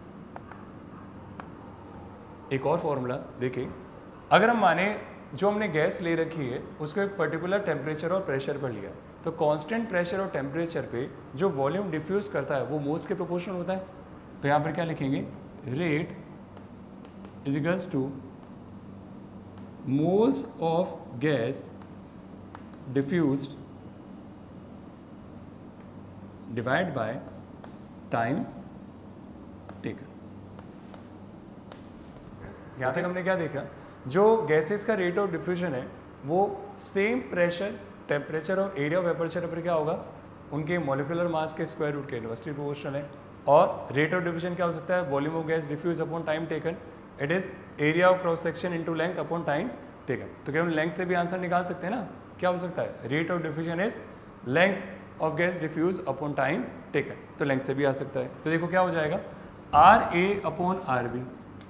एक और फॉर्मूला देखिए, अगर हम माने जो हमने गैस ले रखी है उसको एक पर्टिकुलर टेम्परेचर और प्रेशर पर लिया, तो कांस्टेंट प्रेशर और टेम्परेचर पे जो वॉल्यूम डिफ्यूज करता है वो मोल्स के प्रोपोर्शनल होता है। तो यहाँ पर क्या लिखेंगे, rate is equals to moles of gas diffused divide by time taken. यहाँ तक हमने क्या देखा, जो गैसेस का रेट ऑफ डिफ्यूजन है वो सेम प्रेशर, टेम्परेचर और एरिया ऑफ एपर्चर पर क्या होगा, उनके मॉलिक्यूलर मास के स्क्वायर रूट के इनवर्सली प्रोपोर्शनल है। और रेट ऑफ डिफ्यूजन क्या हो सकता है, volume of gas diffuse upon time taken, it is area of cross section into length upon time taken. तो क्या हम लेंथ से भी आंसर निकाल सकते हैं ना, क्या हो सकता है, rate of diffusion is length of gas diffuse upon time taken, तो लेंथ से भी आ सकता है। तो देखो क्या हो जाएगा, R A upon R B.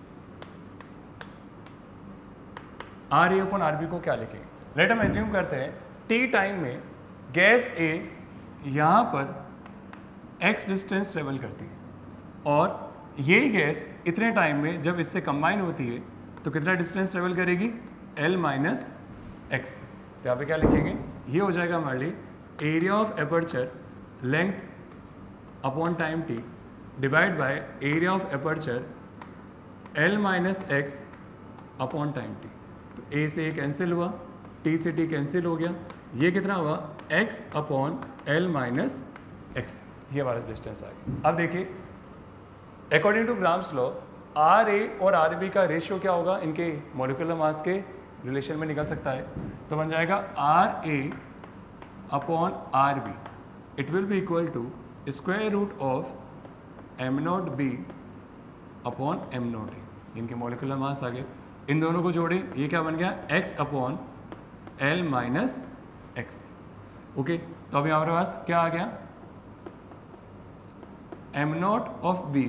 R A upon R B को क्या लिखेंगे, लेट हम एज्यूम करते हैं टी टाइम में गैस ए यहाँ पर एक्स डिस्टेंस ट्रेवल करती है और ये गैस इतने टाइम में जब इससे कंबाइन होती है तो कितना डिस्टेंस ट्रेवल करेगी, एल माइनस एक्स। तो यहाँ पे क्या लिखेंगे, ये हो जाएगा हमारे लिए area of aperture length upon time T divide by area of aperture L minus X upon time T. तो ए से ए कैंसिल हुआ, टी से टी कैंसिल हो गया, ये कितना हुआ, x upon L minus X, ये हमारा डिस्टेंस आ गया। अब देखिए according to Graham's law R A और आर बी का रेशियो क्या होगा, इनके मॉलिक्यूलर मास के रिलेशन में निकल सकता है। तो बन जाएगा R A upon R B, it will be equal to square root of M naught B upon M naught A, इनके मॉलिक्यूलर मास आ गए। इन दोनों को जोड़े, ये क्या बन गया, x upon L minus X. Okay, तो अभी हमारे पास क्या आ गया, M naught of B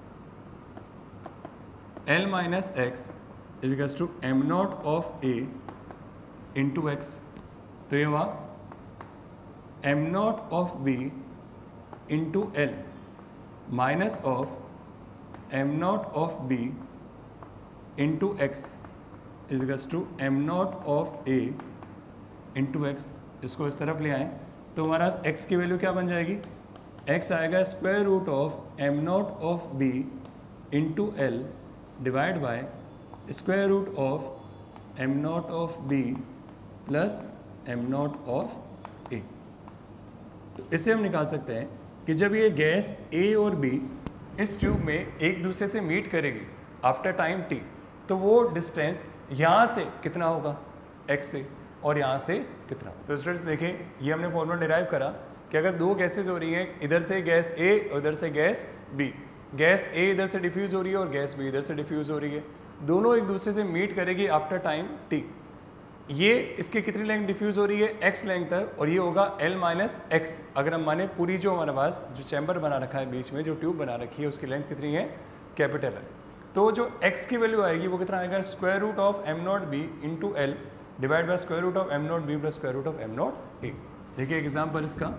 L minus X is equals to M naught of A into X. तो ये हुआ M naught of B into L minus of M naught of B into X is equals to M naught of A into X. इसको इस तरफ ले आए तो हमारा x की वैल्यू क्या बन जाएगी, x आएगा square root of M naught of B into L divide by square root of M naught of B plus M naught of A. तो इससे हम निकाल सकते हैं कि जब ये गैस ए और बी इस ट्यूब में एक दूसरे से मीट करेगी आफ्टर टाइम टी, तो वो डिस्टेंस यहाँ से कितना होगा, x से, और यहाँ से कितना। तो स्टूडेंट्स देखें, ये हमने फॉर्मूला डिराइव करा कि अगर दो गैसेज हो रही हैं, इधर से गैस ए और इधर से गैस बी, गैस ए इधर से डिफ्यूज़ हो रही है और गैस बी इधर से डिफ्यूज़ हो रही है, दोनों एक दूसरे से मीट करेगी आफ्टर टाइम टी। ये इसकी कितनी लेंथ डिफ्यूज़ हो रही है, एक्स लेंथ तक, और ये होगा एल माइनस एक्स। अगर हम माने पूरी जो हमारे पास जो चैम्बर बना रखा है बीच में, जो ट्यूब बना रखी है, उसकी लेंथ कितनी है, कैपिटल है, तो जो x की वैल्यू आएगी वो कितना आएगा, square root of M naught B into L divide by square root of M naught B plus square root of M naught A. देखिए एग्जाम्पल इसका,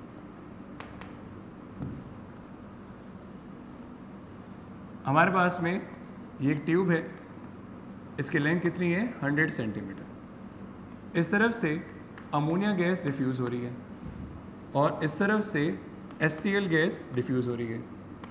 हमारे पास में ये एक ट्यूब है, इसकी लेंथ कितनी है, हंड्रेड सेंटीमीटर। इस तरफ से अमोनिया गैस डिफ्यूज़ हो रही है और इस तरफ से H C L gas diffuse हो रही है।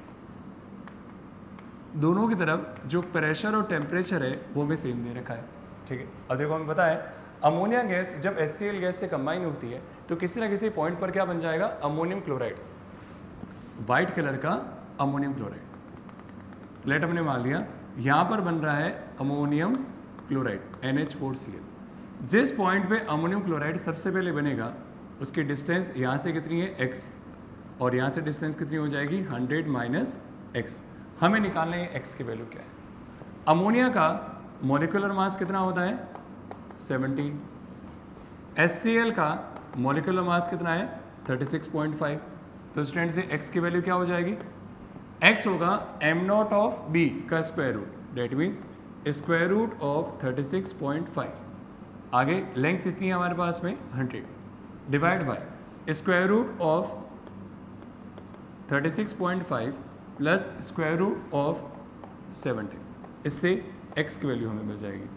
दोनों की तरफ जो प्रेशर और टेम्परेचर है वो हमें सेम दे रखा है, ठीक है। अब देखो हमें पता है अमोनिया गैस जब एच सी एल गैस से कंबाइन होती है तो किसी ना किसी पॉइंट पर क्या बन जाएगा, अमोनियम क्लोराइड, वाइट कलर का अमोनियम क्लोराइड। लेट हमने मान लिया यहाँ पर बन रहा है ammonium chloride N H four C L. जिस पॉइंट पे अमोनियम क्लोराइड सबसे पहले बनेगा उसकी डिस्टेंस यहाँ से कितनी है, x, और यहाँ से डिस्टेंस कितनी हो जाएगी, हंड्रेड माइनस एक्स। हमें निकालना है x की वैल्यू क्या है। अमोनिया का मॉलिक्यूलर मास कितना होता है, सेवनटीन। एच सी एल का मॉलिक्यूलर मास कितना है, थर्टी सिक्स पॉइंट फाइव। तो स्टूडेंट से x की वैल्यू क्या हो जाएगी, x होगा एम नॉट ऑफ b का square root, that means square root of thirty six point five. आगे लेंथ कितनी है हमारे पास में, hundred, divide by square root of thirty six point five plus square root of seventeen. इससे x की वैल्यू हमें मिल जाएगी।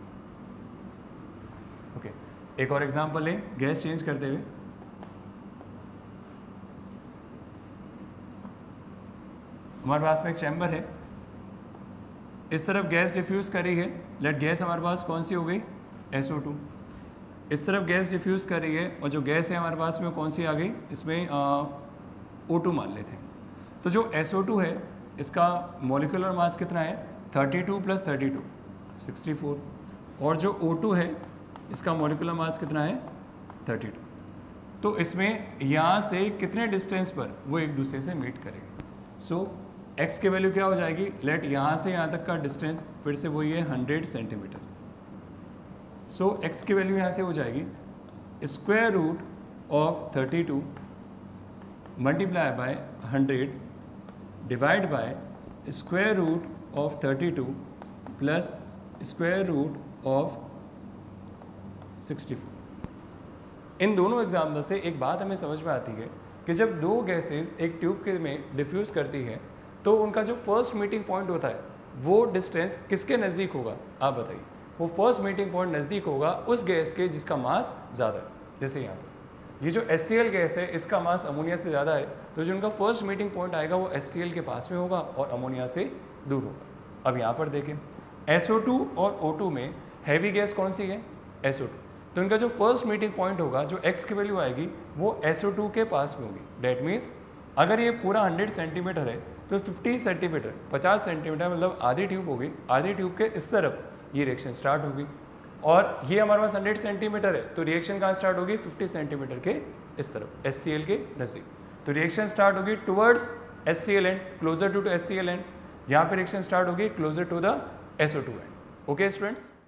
ओके, एक और एग्जांपल लें गैस चेंज करते हुए। हमारे पास में एक चैम्बर है, इस तरफ गैस डिफ्यूज़ कर रही है, लेट गैस हमारे पास कौन सी हो गई, एस ओ टू। इस तरफ गैस डिफ्यूज़ कर रही है और जो गैस है हमारे पास में कौन सी आ गई, इसमें ओ टू मान लेते हैं। तो जो एस ओ टू है इसका मॉलिक्यूलर मास कितना है, thirty two plus thirty two, sixty four, और जो ओ टू है इसका मॉलिक्यूलर मास कितना है, थर्टी टू। तो इसमें यहाँ से कितने डिस्टेंस पर वो एक दूसरे से मीट करेंगे। सो so, x की वैल्यू क्या हो जाएगी, लेट यहाँ से यहाँ तक का डिस्टेंस फिर से वही है हंड्रेड सेंटीमीटर। सो x की वैल्यू यहाँ से हो जाएगी square root of thirty two multiply by hundred divide by square root of thirty two plus square root of sixty four. इन दोनों एग्जाम्पल से एक बात हमें समझ में आती है कि जब दो गैसेस एक ट्यूब के में डिफ्यूज़ करती है तो उनका जो फर्स्ट मीटिंग पॉइंट होता है वो डिस्टेंस किसके नज़दीक होगा, आप बताइए। वो फर्स्ट मीटिंग पॉइंट नज़दीक होगा उस गैस के जिसका मास ज़्यादा है। जैसे यहाँ पर ये जो एच सी एल गैस है इसका मास अमोनिया से ज़्यादा है, तो जो उनका फर्स्ट मीटिंग पॉइंट आएगा वो एच सी एल के पास में होगा और अमोनिया से दूर होगा। अब यहाँ पर देखें एस ओ टू और ओ टू में हैवी गैस कौन सी है, एस ओ टू। तो इनका जो फर्स्ट मीटिंग पॉइंट होगा, जो x की वैल्यू आएगी वो एस ओ टू के पास में होगी। डेट मीन्स अगर ये पूरा हंड्रेड सेंटीमीटर है तो फिफ्टी सेंटीमीटर, पचास सेंटीमीटर मतलब आधी ट्यूब होगी, आधी ट्यूब के इस तरफ ये रिएक्शन स्टार्ट होगी। और ये हमारे पास हंड्रेड सेंटीमीटर है तो रिएक्शन कहाँ स्टार्ट होगी, फिफ्टी सेंटीमीटर के इस तरफ एच सी एल के नज़दीक। तो रिएक्शन स्टार्ट होगी towards H C L end, closer to to H C L end. यहाँ पे रिएक्शन स्टार्ट होगी closer to the S O two end. Okay students.